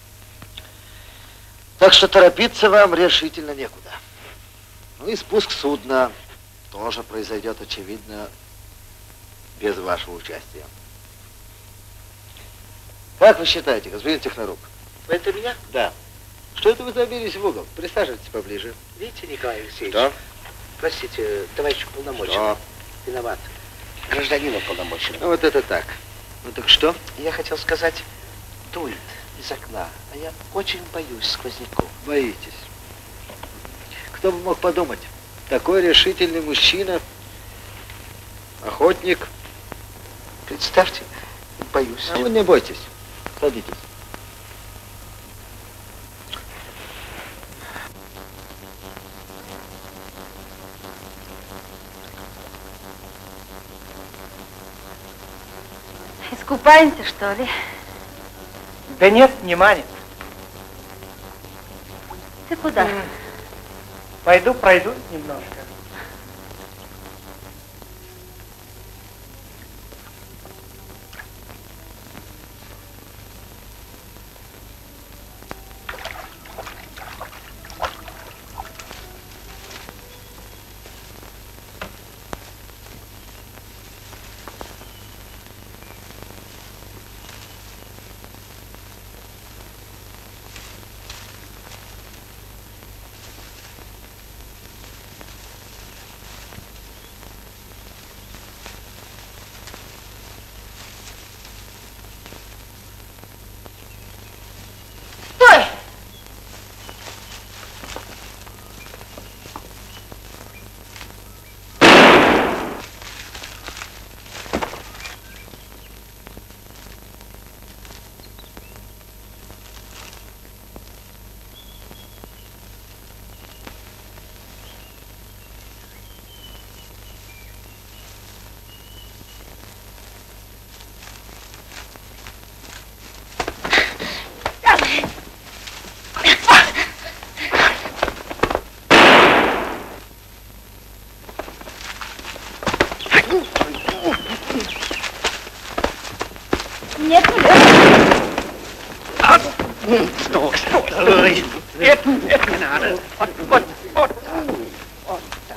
Так что торопиться вам решительно некуда. Ну и спуск судна тоже произойдет, очевидно, без вашего участия. Как вы считаете, господин Техноруб? Это меня? Да. Что это вы забились в угол? Присаживайтесь поближе. Видите, Николай Алексеевич? Что? Простите, товарищ уполномоченный. Что? Виноват. Гражданин уполномоченный. Ну, вот это так. Ну так что? Я хотел сказать, дует из окна, а я очень боюсь сквозняков. Боитесь? Кто бы мог подумать? Такой решительный мужчина, охотник. Представьте, боюсь. А вы не бойтесь. Садитесь. Искупаемся, что ли? Да нет, не манит. Ты куда? Пойду пройдусь немножко. Нет, Что, что? Ой, это, это не надо. Вот, вот, вот. Вот так.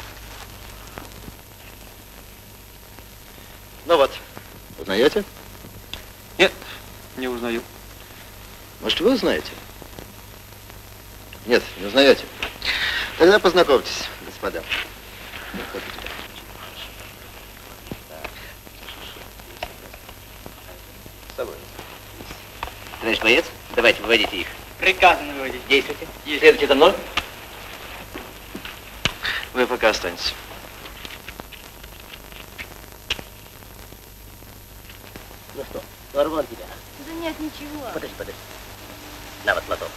Ну вот, узнаете? Нет, не узнаю. Может, вы узнаете? Нет, не узнаете. Тогда познакомьтесь, господа. С собой. Товарищ боец, давайте выводите их. Приказано выводить. Действуйте. Следуйте за мной. Вы пока останетесь. Ну что, сорвал тебя? Да нет, ничего. Подожди, подожди. На вот платок.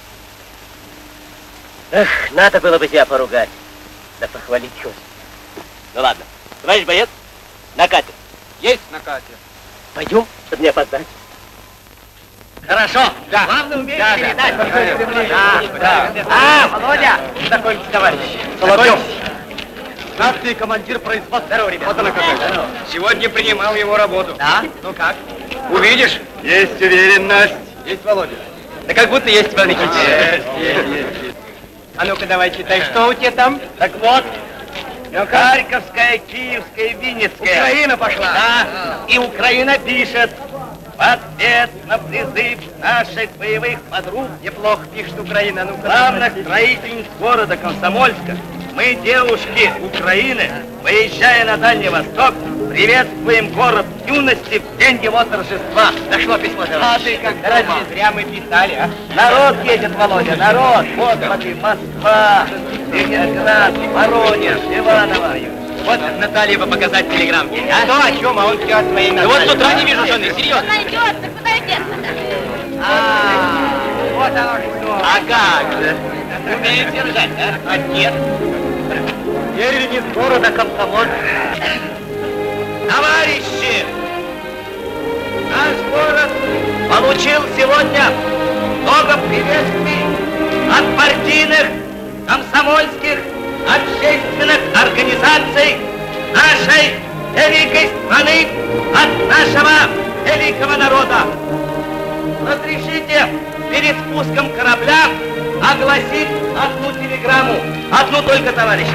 Эх, надо было бы тебя поругать. Да похвалить хоть. Ну ладно. Товарищ боец, на катер. Есть на катер. Пойдем, чтобы не опоздать. Хорошо. Да. Главное умеешь Да, передать. да. Да, да. А, Володя! Знакомьтесь, товарищ. Соловьев. Как ты, командир производства? Здорово, ребята. Вот она какая. Здорово. Сегодня принимал его работу. Да? Ну как? Увидишь? Есть уверенность. Есть, Володя. Да как будто есть, Иван Никитич. Есть, есть, есть. А ну-ка давай читай, что у тебя там? Так вот. Харьковская, Киевская, Винницкая. Украина пошла. Да. И Украина пишет. В ответ на призыв наших боевых подруг. Неплохо пишет Украина. Ну, главных строительниц города Комсомольска. Мы, девушки Украины, выезжая на Дальний Восток, приветствуем город юности в день его торжества. Дошло письмо, товарищ. А ты как дома? Зря мы писали, а? Народ едет, Володя, народ. Вот, смотри, Москва, Ленинград, Воронеж, Иваново. Вот Наталье бы показать телеграммки. А? Что, о чем? А он все о своей Наталье. Да вот с утра не вижу жены, серьезно. Куда идет-то, куда идет-то? А, вот оно что. А как же? Умеет держать, а? Отец. Теперь из города Комсомольск. Товарищи! Наш город получил сегодня много приветствий от партийных, комсомольских, общественных организаций нашей великой страны, от нашего великого народа. Разрешите перед спуском корабля огласить одну телеграмму. Одну только, товарищи.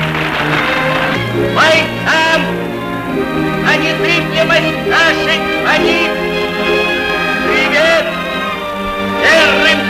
Бойцам на незыблемость нашей страны привет первым